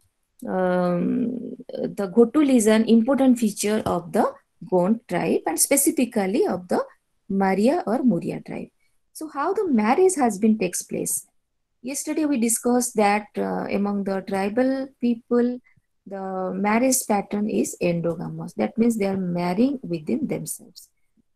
the Ghotul is an important feature of the Gond tribe, and specifically of the Maria or Muria tribe. So how the marriage has been takes place? Yesterday we discussed that among the tribal people, the marriage pattern is endogamous. That means they are marrying within themselves.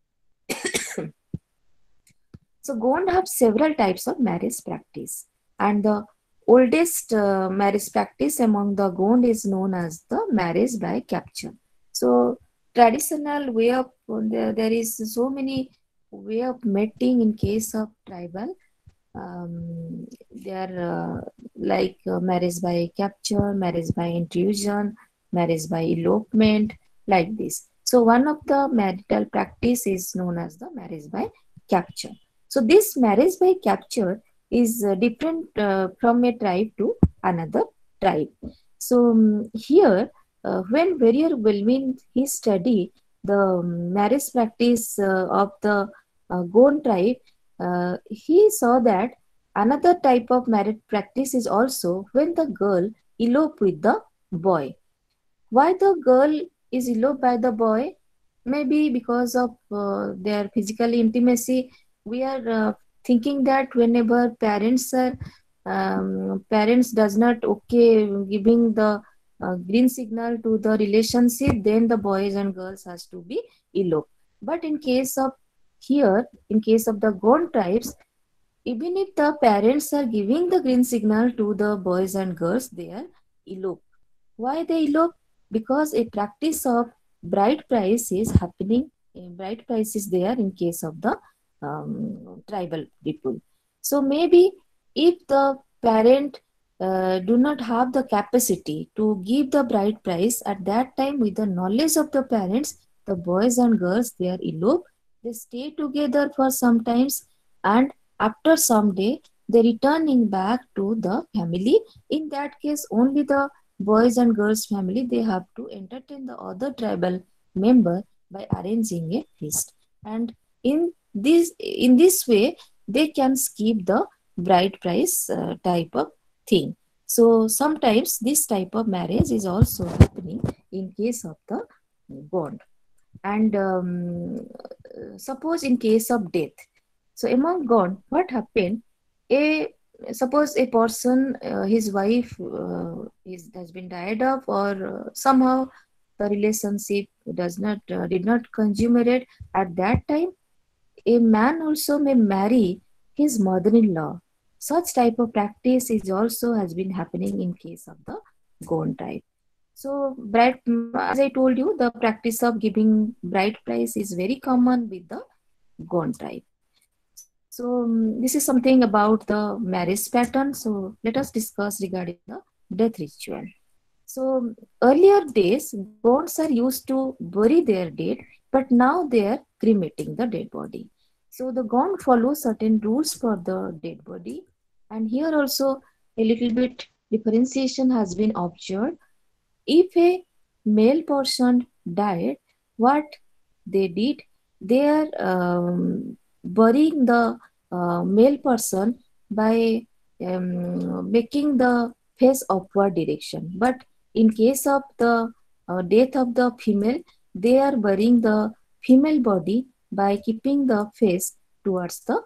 So Gond have several types of marriage practice, and the oldest marriage practice among the Gond is known as the marriage by capture. So traditional way of there is so many way of mating in case of tribal. They are like marriage by capture, marriage by intrusion, marriage by elopement, like this. So one of the marital practice is known as the marriage by capture. So this marriage by capture is different from a tribe to another tribe. So here, when Warrior Wilmin he studied the marriage practice of the Gond tribe, he saw that another type of marriage practice is also when the girl elope with the boy. Why the girl is eloped by the boy? Maybe because of their physical intimacy. We are thinking that whenever parents are parents does not okay giving the green signal to the relationship, then the boys and girls has to be eloped. But in case of here, in case of the Gond tribes, even if the parents are giving the green signal to the boys and girls, they are elope. Why they elope? Because a practice of bride price is happening. A bride price is there in case of the tribal people. So maybe if the parent do not have the capacity to give the bride price at that time, with the knowledge of the parents, the boys and girls, they are elope. They stay together for some times, and after some day they returning back to the family. In that case, only the boys and girls family, they have to entertain the other tribal member by arranging a feast, and in this way they can skip the bride price type of thing. So sometimes this type of marriage is also happening in case of the bond. And suppose in case of death, so among God, what happened? Suppose a person, his wife has been died of, or somehow the relationship did not consummate. At that time, a man also may marry his mother-in-law. Such type of practice is also has been happening in case of the Gond tribe. So, as I told you, the practice of giving bride price is very common with the Gond tribe. So this is something about the marriage pattern. So let us discuss regarding the death ritual. So earlier days, Gonds are used to bury their dead, but now they are cremating the dead body. So the Gond follows certain rules for the dead body, and here also a little bit differentiation has been observed. If a male person died, what they did, they are burying the male person by making the face upward direction. But in case of the death of the female, they are burying the female body by keeping the face towards the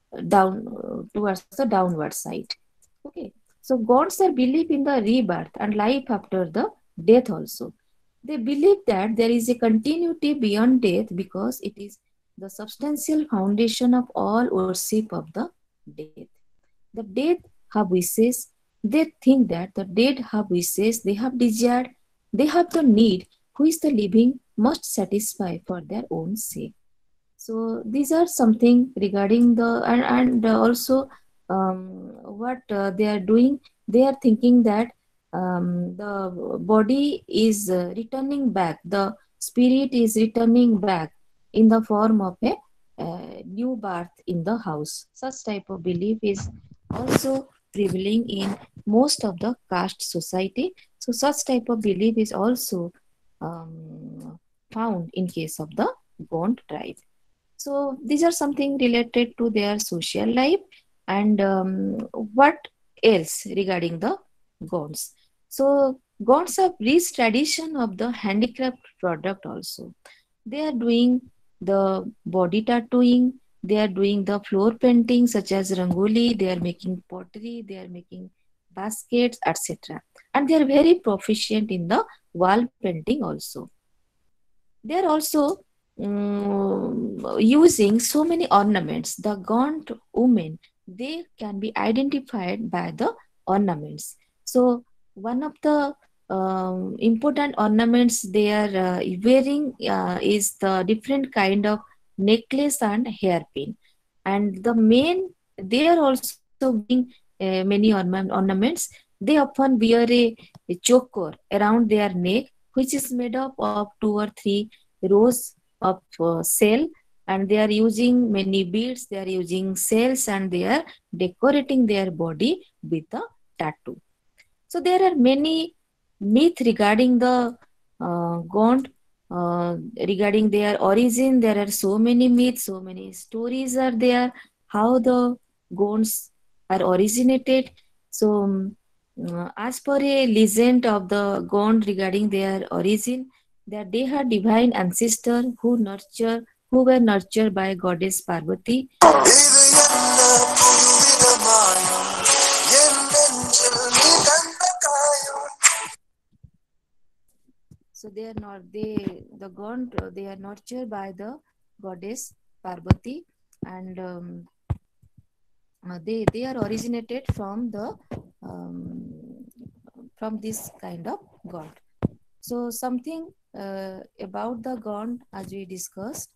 downward side. Okay, so gods are believe in the rebirth and life after the death also. They believe that there is a continuity beyond death because it is the substantial foundation of all worship of the dead. The dead have wishes. They think that the dead have wishes, they have desire, they have the need which the living must satisfy for their own sake. So these are something regarding the and also what they are doing. They are thinking that the body is returning back, the spirit is returning back in the form of a new birth in the house. Such type of belief is also prevailing in most of the caste society. So such type of belief is also found in case of the Gond tribe. So these are something related to their social life. And what else regarding the Gonds? So Gonds have rich tradition of the handicraft product also. They are doing the body tattooing, they are doing the floor painting such as rangoli, they are making pottery, they are making baskets, etc. And they are very proficient in the wall painting also. They are also using so many ornaments. The gaunt women, they can be identified by the ornaments. So one of the important ornaments they are wearing is the different kind of necklace and hairpin. And the main, they are also wearing many ornaments. They often wear a choker around their neck, which is made up of 2 or 3 rows of cell, and they are using many beads, they are using cells, and they are decorating their body with a tattoo. So there are many myths regarding the Gond, regarding their origin. There are so many myths, so many stories are there, how the Gonds are originated. So as per a legend of the Gond regarding their origin, that they had divine ancestors who were nurtured by goddess Parvati. So they are not the Gond, they are nurtured by the goddess Parvati, and they are originated um, from this kind of god. So something about the god as we discussed.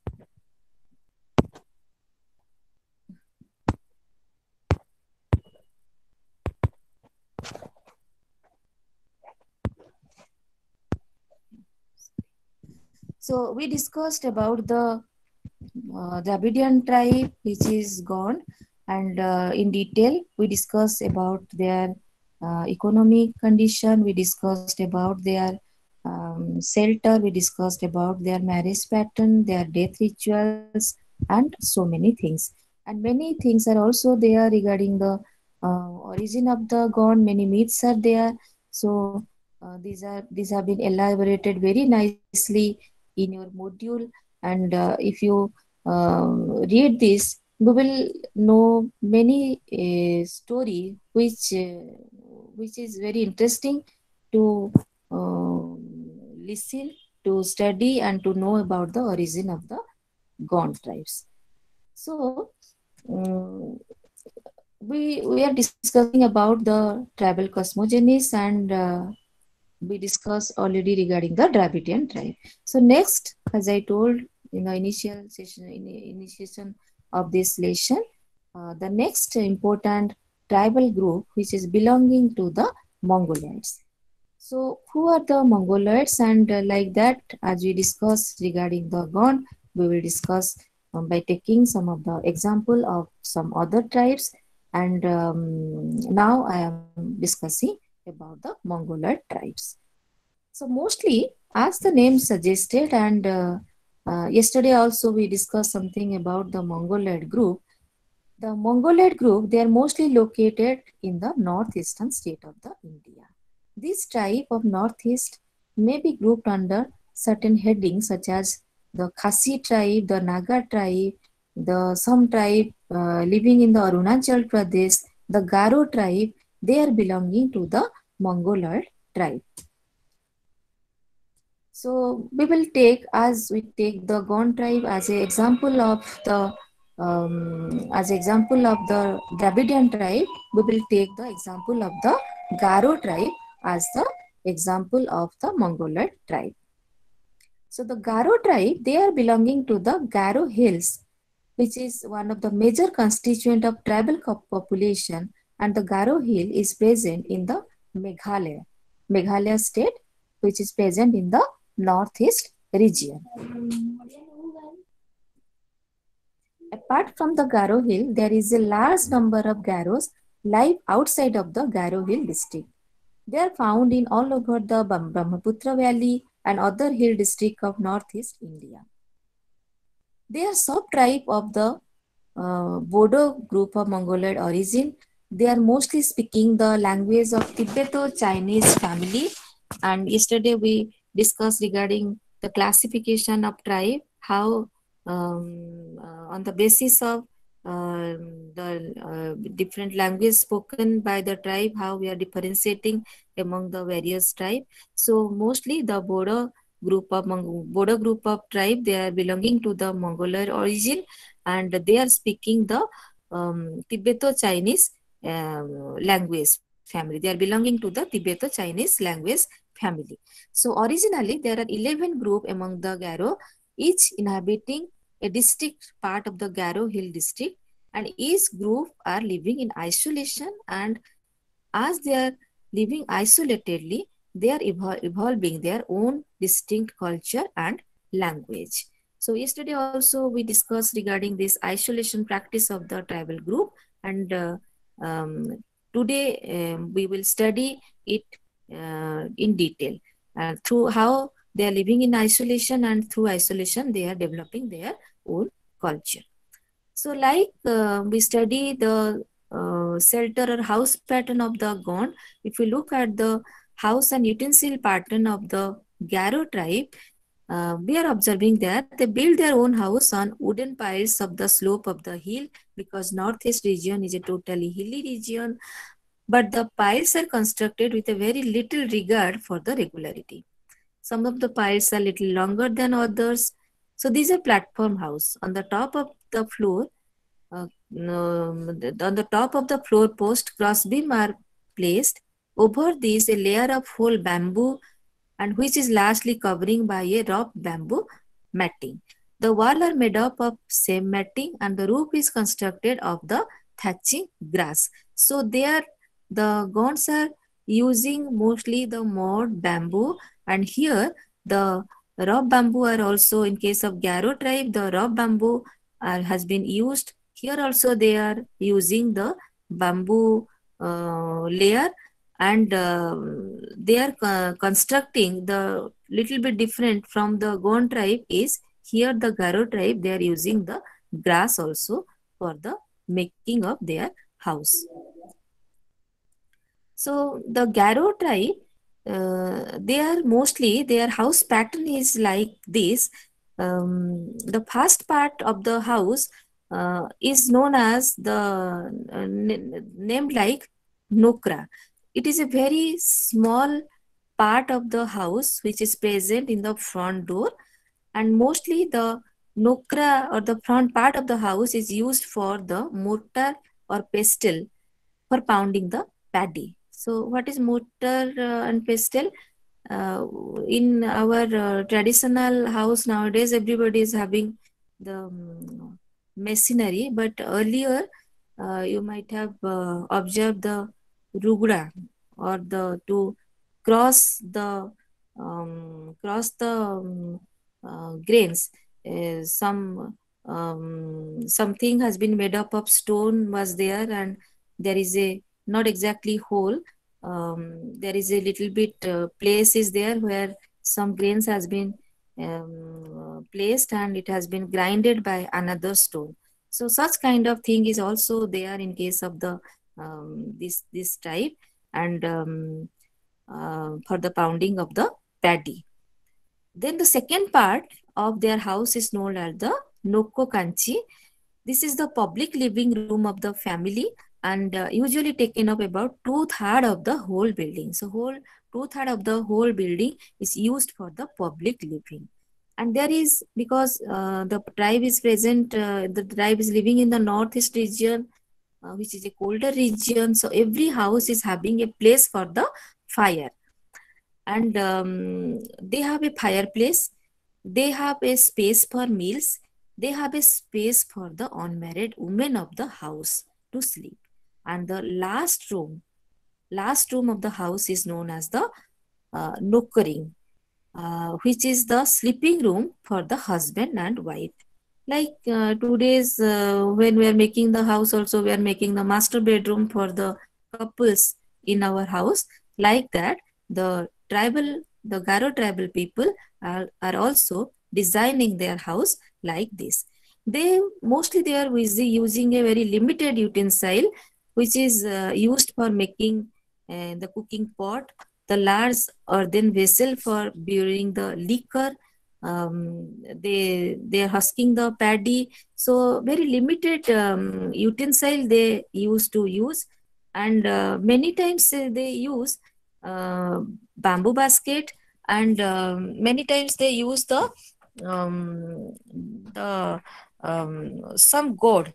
So we discussed about the Dravidian tribe, which is gone, and in detail we discussed about their economic condition. We discussed about their shelter. We discussed about their marriage pattern, their death rituals, and so many things. And many things are also there regarding the origin of the god. Many myths are there. So these have been elaborated very nicely in your module. And if you read this, we will know many story which is very interesting to listen, to study, and to know about the origin of the Gond tribes. So we are discussing about the tribal cosmogonies, and we discussed already regarding the Dravidian tribe. So next, as I told in the initiation of this lesson, the next important tribal group which is belonging to the Mongoloids. So who are the Mongoloids? And like that, as we discussed regarding the Gond, we will discuss by taking some of the example of some other tribes. And now I am discussing about the Mongoloid tribes. So mostly, as the name suggested, and yesterday also we discussed something about the Mongoloid group. The Mongoloid group, they are mostly located in the northeastern state of the India. This tribe of northeast may be grouped under certain headings such as the Khasi tribe, the Naga tribe, the some tribe living in the Arunachal Pradesh, the Garo tribe. They are belonging to the Mongoloid tribe. So we will take, as we take the Gond tribe as an example of the Dravidian tribe, we will take the example of the Garo tribe as the example of the Mongoloid tribe. So the Garo tribe, they are belonging to the Garo Hills, which is one of the major constituent of tribal population, and the Garo Hill is present in the Meghalaya. Meghalaya state, which is present in the northeast region. Apart from the Garo Hill, there is a large number of Garos live outside of the Garo Hill district. They are found in all over the Brahmaputra Valley and other hill district of northeast India. They are sub-tribe of the Bodo group of Mongoloid origin. They are mostly speaking the language of Tibeto-Chinese family. And yesterday we discussed regarding the classification of tribe, how on the basis of the different language spoken by the tribe, how we are differentiating among the various tribe. So mostly the Bodo group of tribe, they are belonging to the Mongoloid origin, and they are speaking the Tibeto-Chinese language family. They are belonging to the Tibeto-Chinese language family. So originally there are 11 group among the Garo, each inhabiting a distinct part of the Garo Hill district, and each group are living in isolation, and as they are living isolatedly, they are evolving their own distinct culture and language. So yesterday also we discussed regarding this isolation practice of the tribal group, and today we will study it in detail through how they are living in isolation, and through isolation they are developing their own culture. So like we study the shelter or house pattern of the Gond. If we look at the house and utensil pattern of the Garo tribe, we are observing that they build their own house on wooden piles of the slope of the hill, because northeast region is a totally hilly region, but the piles are constructed with a very little regard for the regularity. Some of the piles are little longer than others. So these are platform house. On the top of the floor, on the top of the floor post, crossbeam are placed. Over these, a layer of whole bamboo, and which is largely covering by a rough bamboo matting. The wall are made up of same matting, and the roof is constructed of the thatching grass. So there, the Gonds are using mostly the mud bamboo, and here the rough bamboo are also, in case of Garo tribe, the rough bamboo has been used. Here also they are using the bamboo layer, and they are constructing the little bit different from the Gond tribe is, here the Garo tribe, they are using the grass also for the making of their house. So the Garo tribe, their house pattern is like this. The first part of the house is known as the named like Nokra. It is a very small part of the house which is present in the front door, and mostly the Nokra or the front part of the house is used for the mortar or pestle for pounding the paddy. So what is mortar and pestle? In our traditional house nowadays, everybody is having the machinery, but earlier you might have observed the rugda, or the to cross the grains. Something has been made up of stone was there, and there is a not exactly hole. There is a little bit place is there where some grains has been placed, and it has been grinded by another stone. So such kind of thing is also there in case of the this type, and for the pounding of the paddy. Then the second part of their house is known as the Nokko Kanchi. This is the public living room of the family, and usually taken up about 2/3 of the whole building. So whole 2/3 of the whole building is used for the public living. And there is, because the tribe is present, the tribe is living in the northeast region, which is a colder region. So every house is having a place for the fire. And they have a fireplace. They have a space for meals. They have a space for the unmarried women of the house to sleep. And the last room of the house is known as the nokering, which is the sleeping room for the husband and wife. Like today's, when we are making the house, also we are making the master bedroom for the couples in our house. Like that, the Garo tribal people are also designing their house like this. They are using a very limited utensil, which is used for making the cooking pot, the large earthen vessel for brewing the liquor. They are husking the paddy. So very limited utensil they used to use, and many times they use uh, bamboo basket, and many times they use um, the some gourd,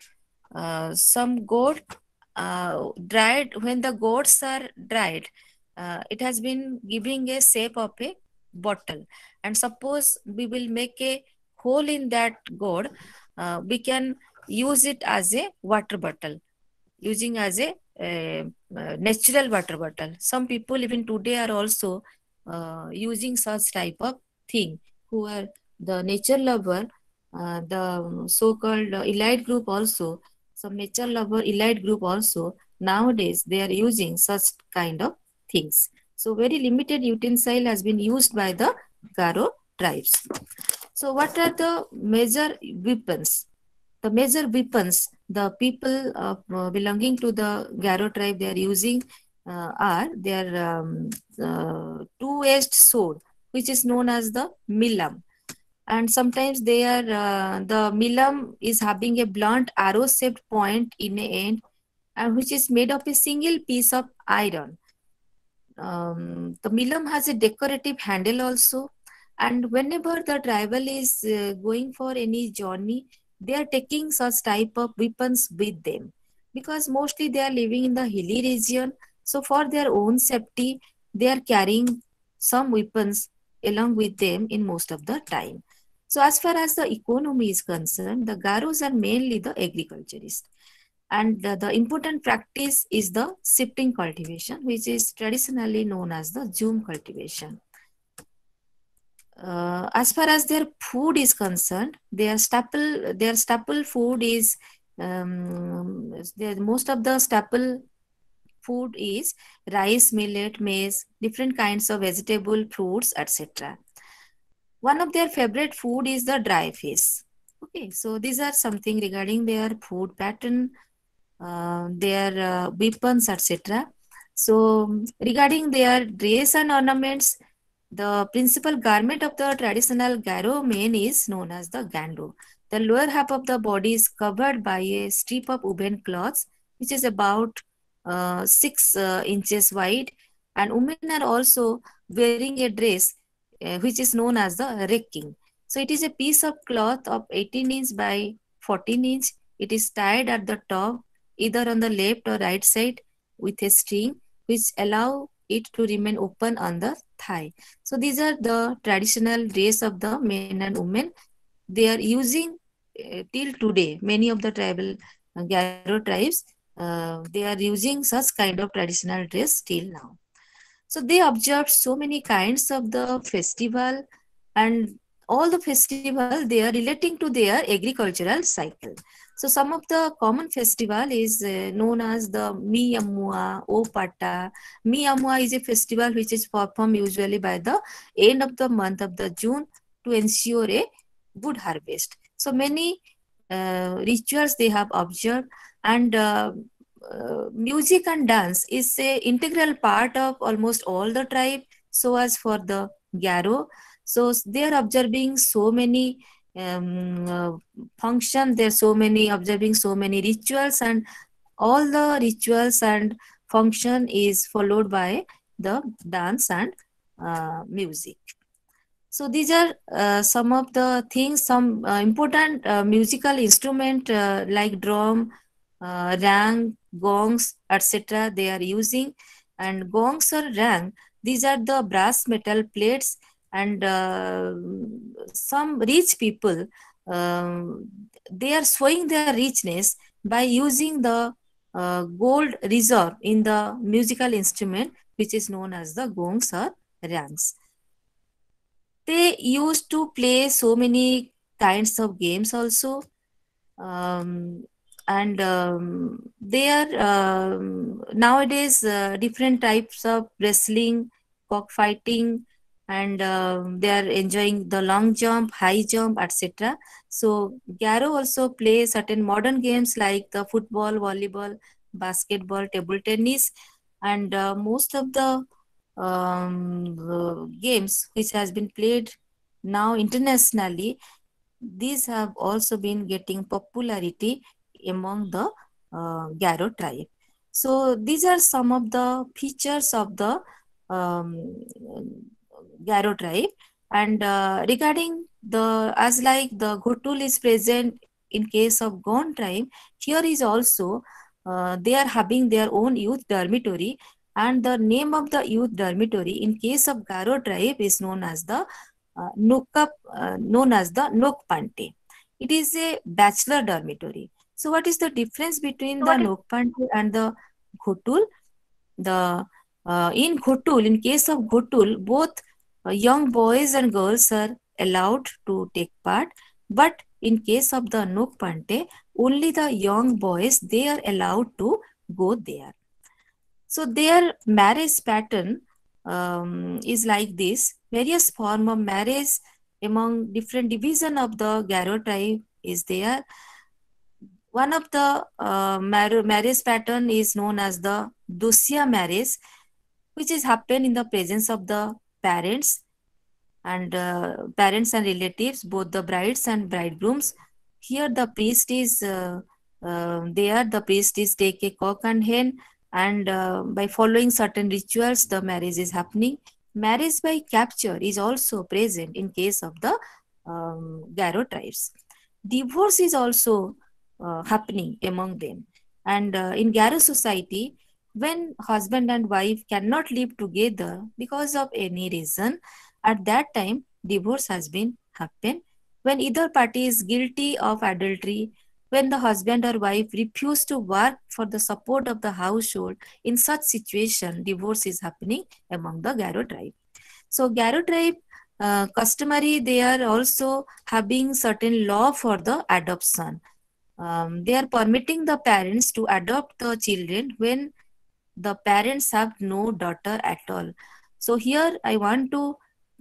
dried. When the gourds are dried, it has been giving a shape of a bottle, and suppose we will make a hole in that gourd, we can use it as a water bottle, using as a natural water bottle. Some people even today are also using such type of thing, who are the nature lover, the so-called elite group also, some nature lover elite group also, nowadays they are using such kind of things. So very limited utensil has been used by the Garo tribes. So what are the major weapons? The major weapons the people belonging to the Garo tribe they are using are their two-edged sword, which is known as the milam. And sometimes they are the milam is having a blunt arrow-shaped point in the end, and which is made of a single piece of iron. The milam has a decorative handle also, and whenever the tribal is going for any journey, they are taking such type of weapons with them, because mostly they are living in the hilly region. So for their own safety, they are carrying some weapons along with them in most of the time. So as far as the economy is concerned, the Garos are mainly the agriculturists, and the important practice is the shifting cultivation, which is traditionally known as the Zoom cultivation. As far as their food is concerned, their staple food is most of the staple food is rice, millet, maize, different kinds of vegetable, fruits, etc. One of their favorite food is the dry fish. Okay, so these are something regarding their food pattern, their weapons, etc. So regarding their dress and ornaments, the principal garment of the traditional Garo men is known as the gando. The lower half of the body is covered by a strip of woven cloths, which is about 6 inches wide, and women are also wearing a dress which is known as the rekking. So it is a piece of cloth of 18 inch by 14 inch. It is tied at the top, either on the left or right side, with a string which allow it to remain open on the thigh. So these are the traditional dress of the men and women. They are using till today. Many of the tribal Garo tribes, they are using such kind of traditional dress till now. So they observed so many kinds of the festival, and all the festival they are relating to their agricultural cycle. So some of the common festival is known as the Miyamua, Opata. Miyamua is a festival which is performed usually by the end of the month of the June to ensure a good harvest. So many rituals they have observed, and music and dance is a integral part of almost all the tribe. So as for the Garo, so they are observing so many function. There are so many observing so many rituals, and all the rituals and function is followed by the dance and music. So these are some of the things, some important musical instrument like drum, rang, gongs, etc. they are using. And gongs or rang, these are the brass metal plates, and some rich people, they are showing their richness by using the gold reserve in the musical instrument, which is known as the gongs or ranks. They used to play so many kinds of games also. And they are nowadays different types of wrestling, cockfighting, and they are enjoying the long jump, high jump, etc. So Garo also plays certain modern games like the football, volleyball, basketball, table tennis, and most of the games which has been played now internationally, these have also been getting popularity among the Garo tribe. So these are some of the features of the um, Garo tribe. And regarding the, as like the Ghotul is present in case of Gond tribe, here is also they are having their own youth dormitory, and the name of the youth dormitory in case of Garo tribe is known as the known as the Nokpante. It is a bachelor dormitory. So what is the difference between the Nokpante and the Ghotul? The in Ghotul, in case of Ghotul, both young boys and girls are allowed to take part, but in case of the Nokpante, only the young boys, they are allowed to go there. So their marriage pattern is like this. Various form of marriage among different division of the Garo tribe is there. One of the marriage pattern is known as the Dusya marriage, which is happen in the presence of the parents and relatives, both the brides and bridegrooms. Here the priest is there. The priest is take a cock and hen, and by following certain rituals, the marriage is happening. Marriage by capture is also present in case of the Garo tribes. Divorce is also happening among them. And in Garo society, when husband and wife cannot live together because of any reason, at that time divorce has been happened. When either party is guilty of adultery, when the husband or wife refuse to work for the support of the household, in such situation divorce is happening among the Garo tribe. So Garo tribe customary, they are also having certain law for the adoption. They are permitting the parents to adopt the children when the parents have no daughter at all. So here I want to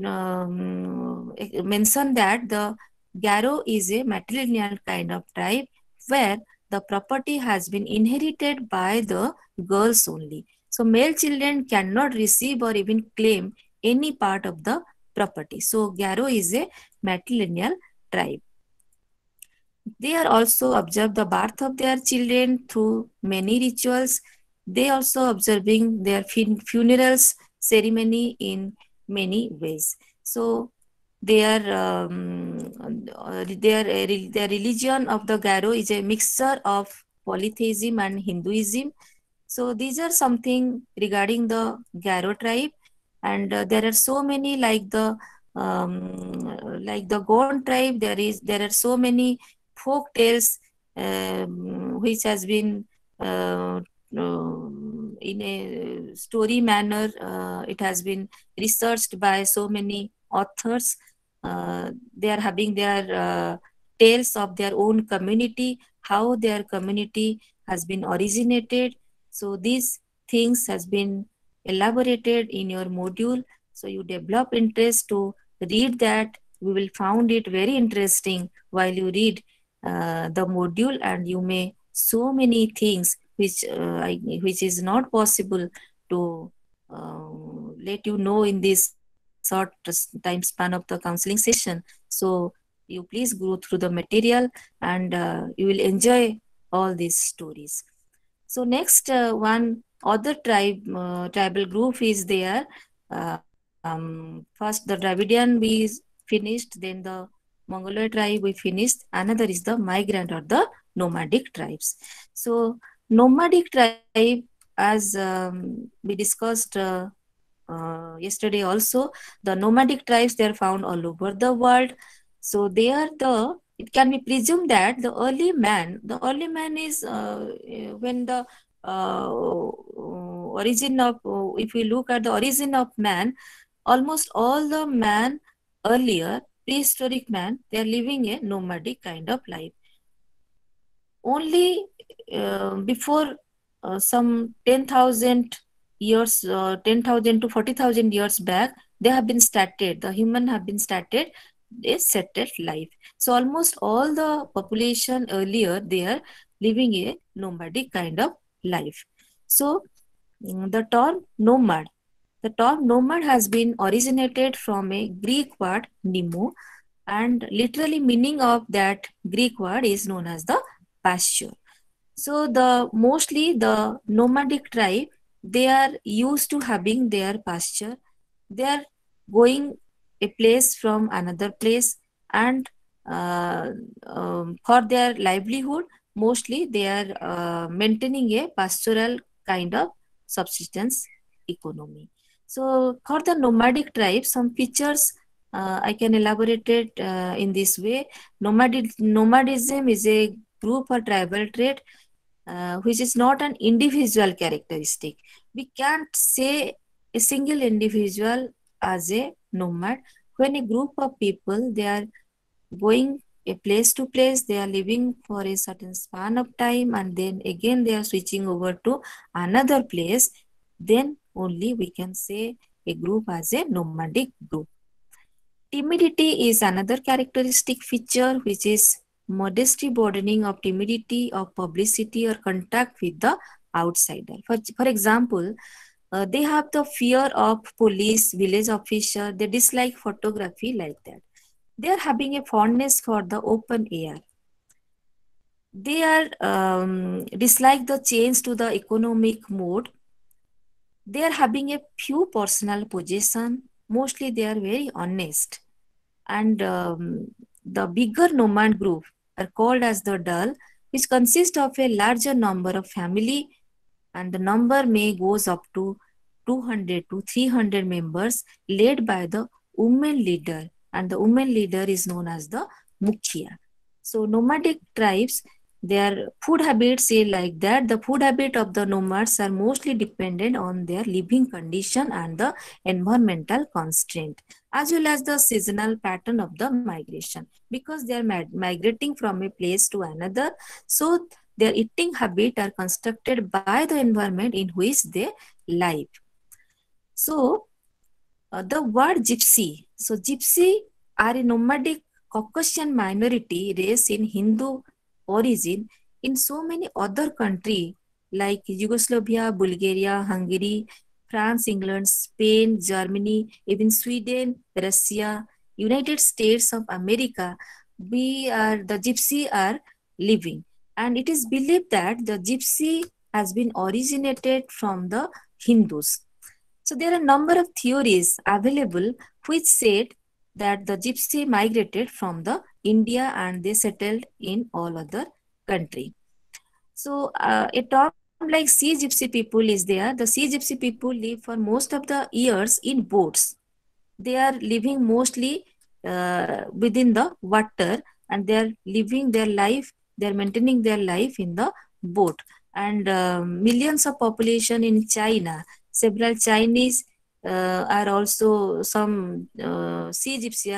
mention that the Garo is a matrilineal kind of tribe where the property has been inherited by the girls only. So male children cannot receive or even claim any part of the property. So Garo is a matrilineal tribe. They are also observe the birth of their children through many rituals. They also observing their funerals ceremony in many ways. So their religion of the Garo is a mixture of polytheism and Hinduism. So these are something regarding the Garo tribe, and there are so many like the Gond tribe. There are so many folk tales which has been in a story manner. It has been researched by so many authors. They are having their tales of their own community, how their community has been originated. So these things has been elaborated in your module. So you develop interest to read that. We will found it very interesting while you read the module, and you may so many things which is not possible to let you know in this short time span of the counseling session. So you please go through the material, and you will enjoy all these stories. So next one other tribal group is there. First the Dravidian we finished, then the Mongoloid tribe we finished. Another is the migrant or the nomadic tribes. So nomadic tribe, as we discussed yesterday also, the nomadic tribes, they are found all over the world. So they are it can be presumed that the early man is when the origin of, if we look at the origin of man, almost all the man earlier, prehistoric man, they are living a nomadic kind of life. Only before some 10,000 years, 10,000 to 40,000 years back, they have been started, the human have been started a settled life. So almost all the population earlier, they are living a nomadic kind of life. So the term nomad has been originated from a Greek word nemo, and literally meaning of that Greek word is known as the pasture. So mostly the nomadic tribe, they are used to having their pasture. They are going a place from another place, and uh, for their livelihood, mostly they are maintaining a pastoral kind of subsistence economy. So for the nomadic tribe, some features I can elaborate it in this way. Nomadism is a group or tribal trait which is not an individual characteristic. We can't say a single individual as a nomad. When a group of people, they are going a place to place, they are living for a certain span of time, and then again they are switching over to another place, then only we can say a group as a nomadic group. Timidity is another characteristic feature, which is modesty, burdening of timidity of publicity or contact with the outsider. For example, they have the fear of police, village officer, they dislike photography like that. They are having a fondness for the open air. They are dislike the change to the economic mode. They are having a few personal possession. Mostly they are very honest. And the bigger nomad group are called as the Dal, which consists of a larger number of family, and the number may goes up to 200 to 300 members, led by the women leader, and the women leader is known as the Mukhya. So nomadic tribes, their food habits say like that. The food habit of the nomads are mostly dependent on their living condition and the environmental constraint, as well as the seasonal pattern of the migration, because they are migrating from a place to another. So their eating habits are constructed by the environment in which they live. So the word gypsy. So gypsy are a nomadic Caucasian minority race in Hindu origin in so many other countries like Yugoslavia, Bulgaria, Hungary, France, England, Spain, Germany, even Sweden, Russia, United States of America. The gypsy are living, and it is believed that the gypsy has been originated from the Hindus. So there are a number of theories available which said that the gypsy migrated from the India and they settled in all other country. So a term like sea gypsy people is there. The sea gypsy people live for most of the years in boats. They are living mostly within the water, and they are living their life, they are maintaining their life in the boat. And millions of population in China, several Chinese are also some sea gypsy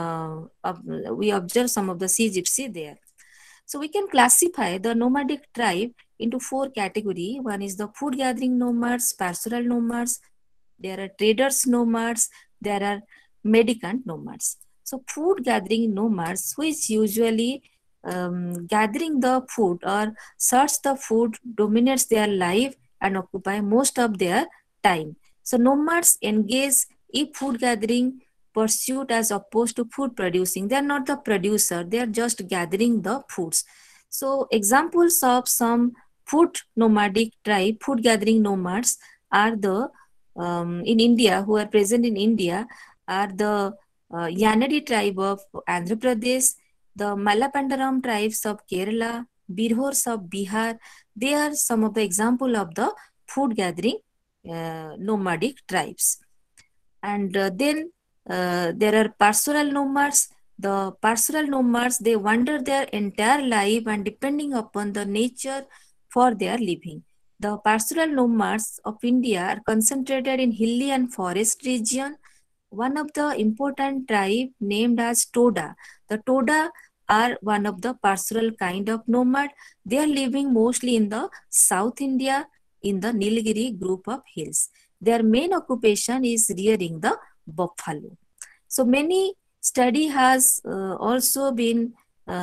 we observe some of the sea gypsy there. So we can classify the nomadic tribe into 4 categories. One is the food gathering nomads, pastoral nomads, there are traders nomads, there are mendicant nomads. So food gathering nomads, which usually gathering the food or search the food, dominates their life and occupy most of their time. So nomads engage in food gathering pursuit as opposed to food producing. They are not the producer, they are just gathering the foods. So examples of some food nomadic tribe, food gathering nomads are the in India, who are present in India, are the Yanadi tribe of Andhra Pradesh, the Malapandaram tribes of Kerala, Birhors of Bihar. They are some of the example of the food gathering nomadic tribes. And then there are pastoral nomads. The pastoral nomads, they wander their entire life and depending upon the nature for their living. The pastoral nomads of India are concentrated in hilly and forest region. one of the important tribe named as Toda. The Toda are one of the pastoral kind of nomad. They are living mostly in the South India in the Nilgiri group of hills. Their main occupation is rearing the buffalo. So many study has also been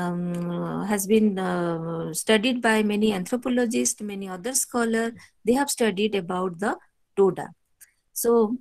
studied by many anthropologists, many other scholars. They have studied about the Toda. So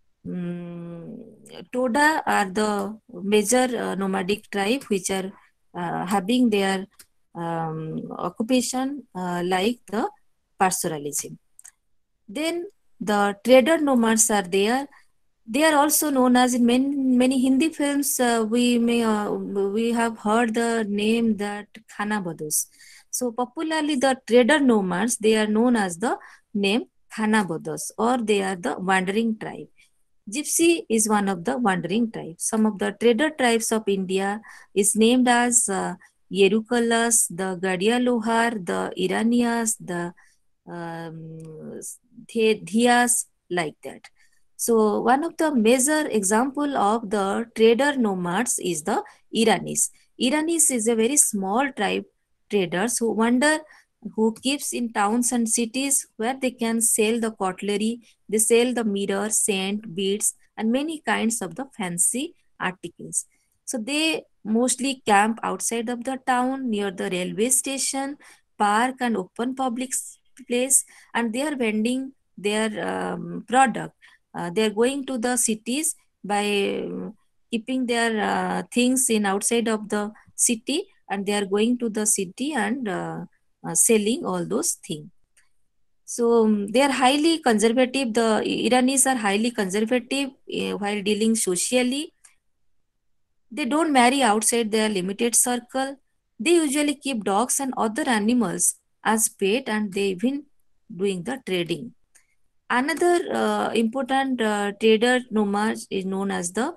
Toda are the major nomadic tribe which are having their occupation like the pastoralism. Then the trader nomads are there. They are also known as in many Hindi films. We have heard the name that Khana Badus. So popularly, the trader nomads, they are known as the name Khana Badus, or they are the wandering tribe. Gypsy is one of the wandering tribes. Some of the trader tribes of India is named as Yerukalas, the Gadia Lohar, the Iranias, the um, Dhias, like that. So one of the major example of the trader nomads is the Iranis. Iranis is a very small tribe traders who wander, who keeps in towns and cities where they can sell the cutlery. They sell the mirror, scent, beads, and many kinds of the fancy articles. So they mostly camp outside of the town near the railway station, park and open public place, and they are vending their product. They are going to the cities by keeping their things in outside of the city, and they are going to the city and selling all those things. So they are highly conservative. The Iranis are highly conservative while dealing socially. They don't marry outside their limited circle. They usually keep dogs and other animals as pet, and they even doing the trading. Another important trader nomad is known as the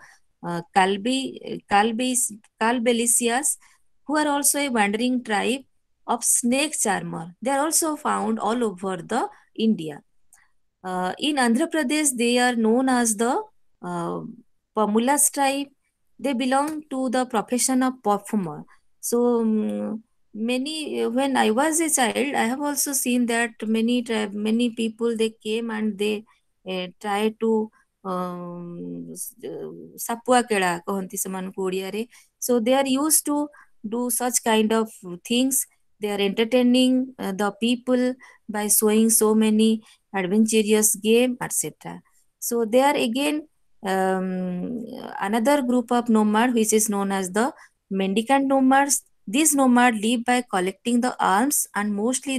Kalbelisias, who are also a wandering tribe of snake charmer. They are also found all over the India. In Andhra Pradesh, they are known as the Pamulas tribe. They belong to the profession of perfumer. So when I was a child, I have also seen that many people, they came and they try to sapua keda kahanti semanku ଓଡ଼ିଆରେ. So they are used to do such kind of things. They are entertaining the people by showing so many adventurous game, etc. So they are again another group of nomad which is known as the mendicant nomads. These nomads live by collecting the alms, and mostly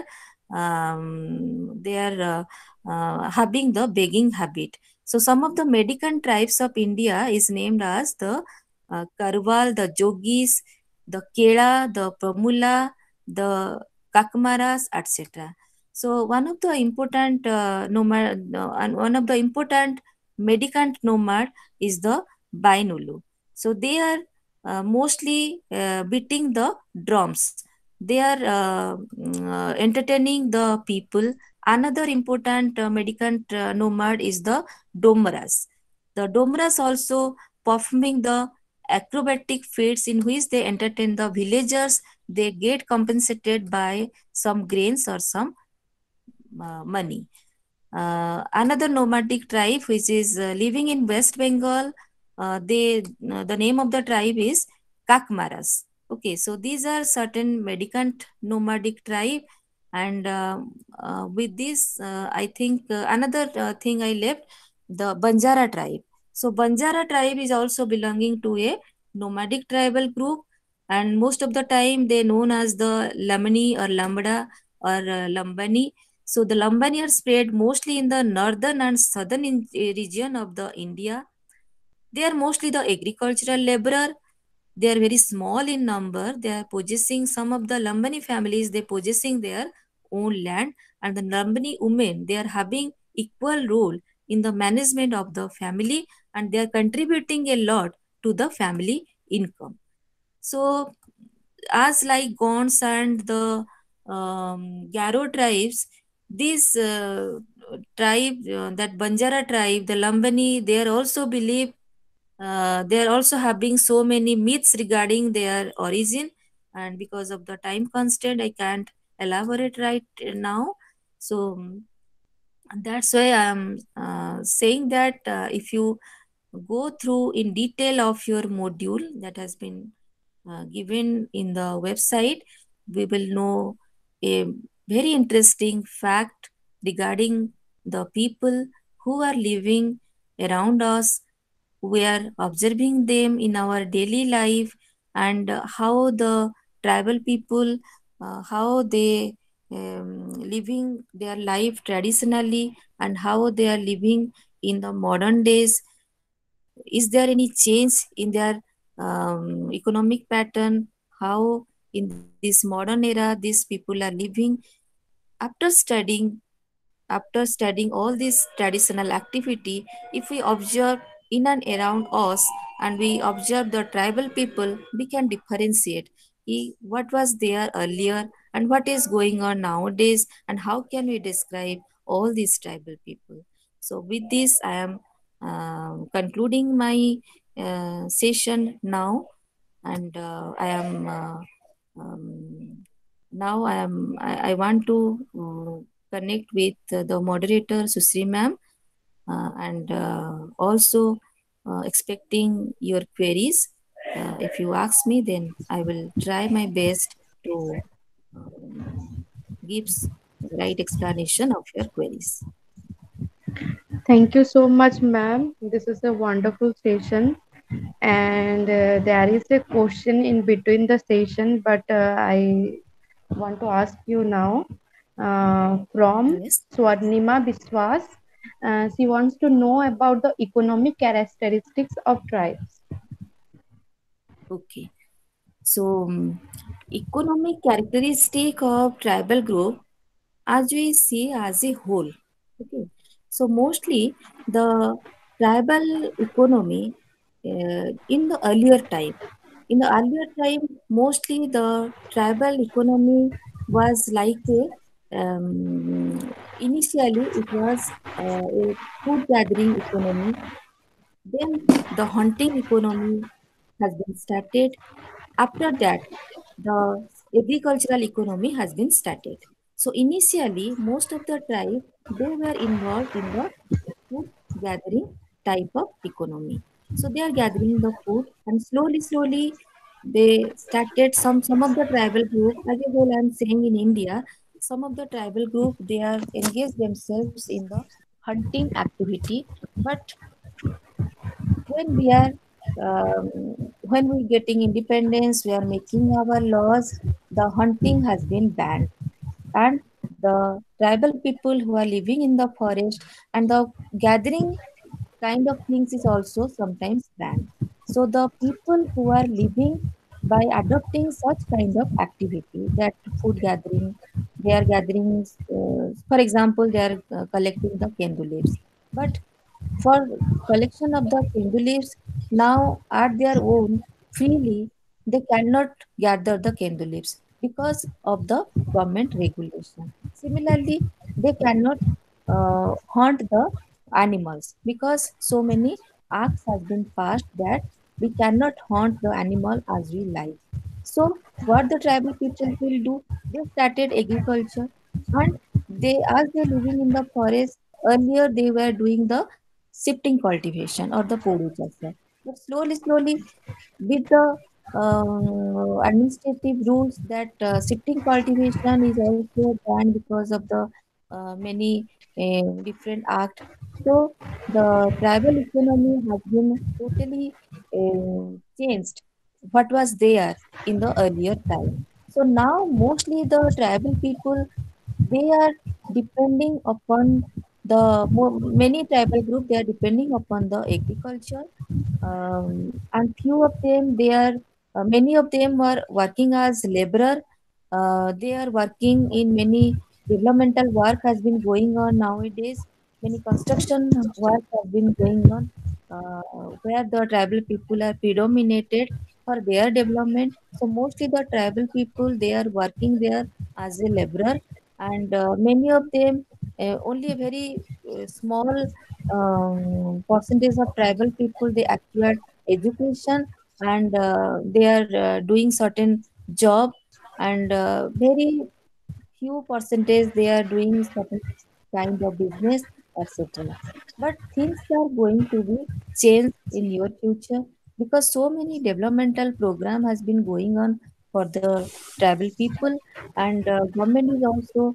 they are having the begging habit. So some of the mendicant tribes of India is named as the Karwal, the Jogis, the Kela, the Pramula, the Kakmaras, etc. So one of the important and one of the important mendicant nomad is the Bainulu. So they are mostly beating the drums. They are entertaining the people. Another important mendicant nomad is the Domras. The Domras also performing the acrobatic feats in which they entertain the villagers. They get compensated by some grains or some money. Another nomadic tribe which is living in West Bengal, the name of the tribe is Kakmaras. Okay, so these are certain mendicant nomadic tribe, and with this, I think another thing I left, the Banjara tribe. So Banjara tribe is also belonging to a nomadic tribal group, and most of the time they known as the Lamani or Lambda or Lambani. So the Lambani are spread mostly in the northern and southern region of the India. They are mostly the agricultural laborer. They are very small in number. They are possessing, some of the Lambani families, they possessing their own land, and the Lambani women, they are having equal role in the management of the family, and they are contributing a lot to the family income. So as like Gonds and the Garo tribes, this tribe, that Banjara tribe, the Lambani, they are also believe, they are also having so many myths regarding their origin, and because of the time constraint, I can't elaborate right now. So that's why I'm saying that if you go through in detail of your module that has been given in the website, we will know a very interesting fact regarding the people who are living around us. We are observing them in our daily life, and how the tribal people, how they living their life traditionally, and how they are living in the modern days. Is there any change in their economic pattern? How in this modern era these people are living? After studying all this traditional activity, if we observe in and around us, and we observe the tribal people, we can differentiate what was there earlier and what is going on nowadays, and how can we describe all these tribal people. So with this, I am concluding my session now, and I am now I want to connect with the moderator Susri ma'am, and also expecting your queries. If you ask me, then I will try my best to give right explanation of your queries. Thank you so much, ma'am. This is a wonderful session. And there is a question in between the session, but I want to ask you now from Yes. Swarnima Biswas. She wants to know about the economic characteristics of tribes. Okay. So, economic characteristic of tribal group, as we see as a whole. Okay. So mostly the tribal economy in the earlier time, mostly the tribal economy was like initially it was a food gathering economy. Then the hunting economy has been started. After that, the agricultural economy has been started. So initially, most of the tribe, they were involved in the food gathering type of economy. So they are gathering the food, and slowly they started some of the tribal group as a whole. I'm saying in India, some of the tribal group, they are engaged themselves in the hunting activity. But when we are um, when we getting independence, we are making our laws, the hunting has been banned, and the tribal people who are living in the forest, and the gathering kind of things is also sometimes banned. So the people who are living by adopting such kind of activity, that food gathering, they are gathering, for example, they are collecting the kendu leaves. But for collection of the kendu leaves, now at their own freely, they cannot gather the kendu leaves because of the government regulation. Similarly, they cannot hunt the animals because so many acts has been passed that we cannot hunt the animal as we like. So what the tribal people will do, they started agriculture, and they, as they living in the forest, earlier they were doing the shifting cultivation or the podicculture. But slowly with the administrative rules, that shifting cultivation is also banned because of the many different act. So the tribal economy has been totally changed what was there in the earlier time. So now mostly the tribal people, they are depending upon many tribal group, they are depending upon the agriculture, and few of them, they are many of them are working as laborer. They are working in many developmental work has been going on nowadays. Many construction work has been going on, where the tribal people are predominated for their development. So mostly the tribal people, they are working there as a laborer, and many of them, only a very small percentage of tribal people, they acquired education, and they are doing certain job, and very few percentage they are doing certain kind of business, etc. But things are going to be changed in your future, because so many developmental program has been going on for the tribal people, and government is also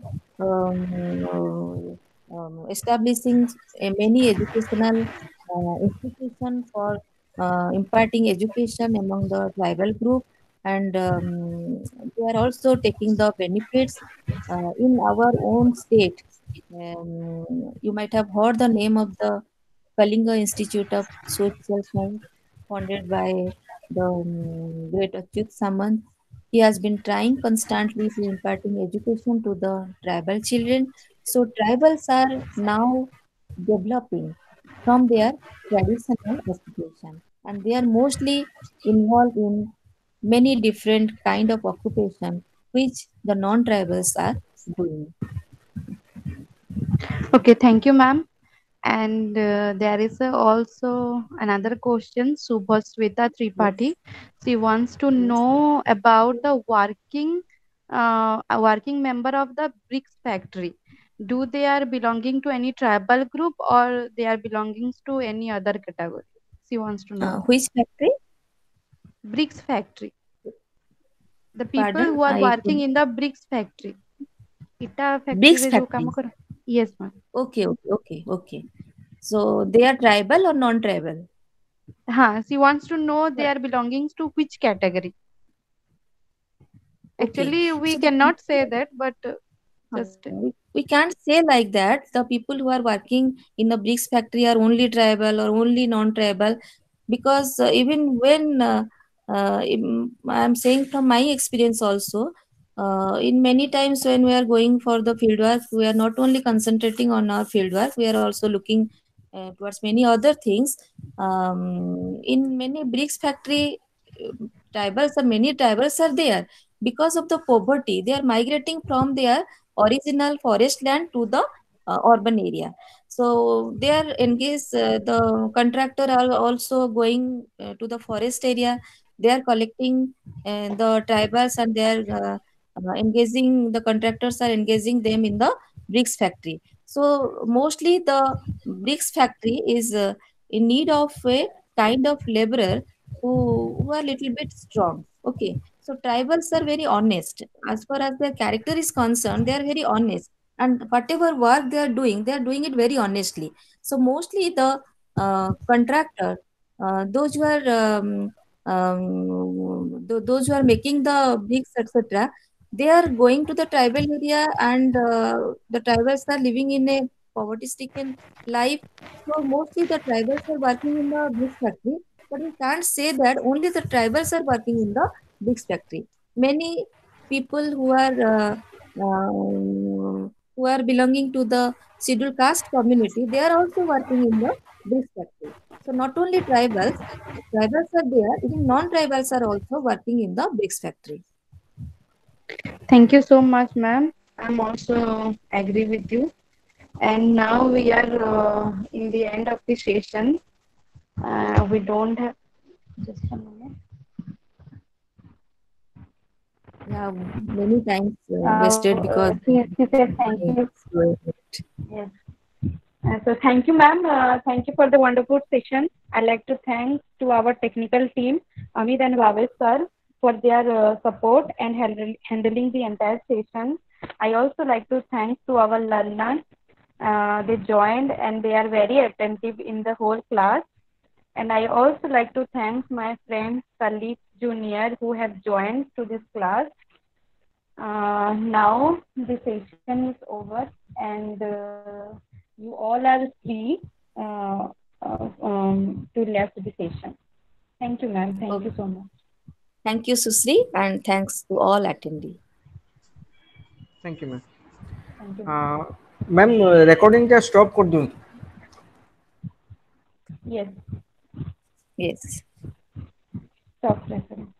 establishing many educational institution for imparting education among the tribal group, and they are also taking the benefits in our own state. You might have heard the name of the Kalinga Institute of Social Science, founded by the great Achyut Samant. He has been trying constantly to imparting education to the tribal children. So tribals are now developing from their traditional occupation, and they are mostly involved in many different kind of occupation which the non-tribals are doing. Okay, thank you, ma'am. And there is also another question, Subhasweta Tripathi. She wants to Yes. know about the working member of the bricks factory. Do they are belonging to any tribal group or they are belonging to any other category? She wants to know that. Which factory? Bricks factory. The people Pardon? who are I working in the bricks factory. इटा factory bricks रे जो काम factory. कर. Yes, ma'am. Okay. So they are tribal or non-tribal? She wants to know they are belonging to which category. Okay. Actually, we So the cannot say that, but just we can't say like that. The people who are working in the bricks factory are only tribal or only non-tribal, because even when I'm saying from my experience also, in many times when we are going for the field work, we are not only concentrating on our field work, we are also looking towards many other things. In many bricks factory, many tribals are there because of the poverty. They are migrating from their original forest land to the urban area. So they are engaged, the contractor are also going to the forest area. They are collecting the tribals, and they are engaging, the contractors are engaging them in the bricks factory. So mostly the bricks factory is in need of a kind of laborer who are little bit strong. Okay. So tribals are very honest. As far as their character is concerned, they are very honest. And whatever work they are doing it very honestly. So mostly the contractor, those who are those who are making the bricks, etc., they are going to the tribal area, and the tribals are living in a poverty-stricken life. So mostly the tribals are working in the bricks factory, but we can't say that only the tribals are working in the bricks factory. Many people who are belonging to the scheduled caste community, they are also working in the bricks factory. So not only tribals are there, even non-tribals are also working in the bricks factory. thank you so much, ma'am. I'm also agree with you. And now we are in the end of the session. We don't have just a minute. Yeah, many times wasted because She said thank you. Yes. So thank you, ma'am. Thank you for the wonderful session. I'd like to thank to our technical team, Amit and Bhavesh sir, for their support and handling the entire session. I also like to thank to our learners. They joined and they are very attentive in the whole class. And I also like to thank my friends, colleagues, junior who have joined to this class. Now the session is over, and you all are free to left the session. Thank you, ma'am. Thank you so much. Thank you, Susri, and thanks to all attendees. Thank you, ma'am. Thank you. Ma'am recording क्या stop कर दूं? Yes. Yes. Stop recording.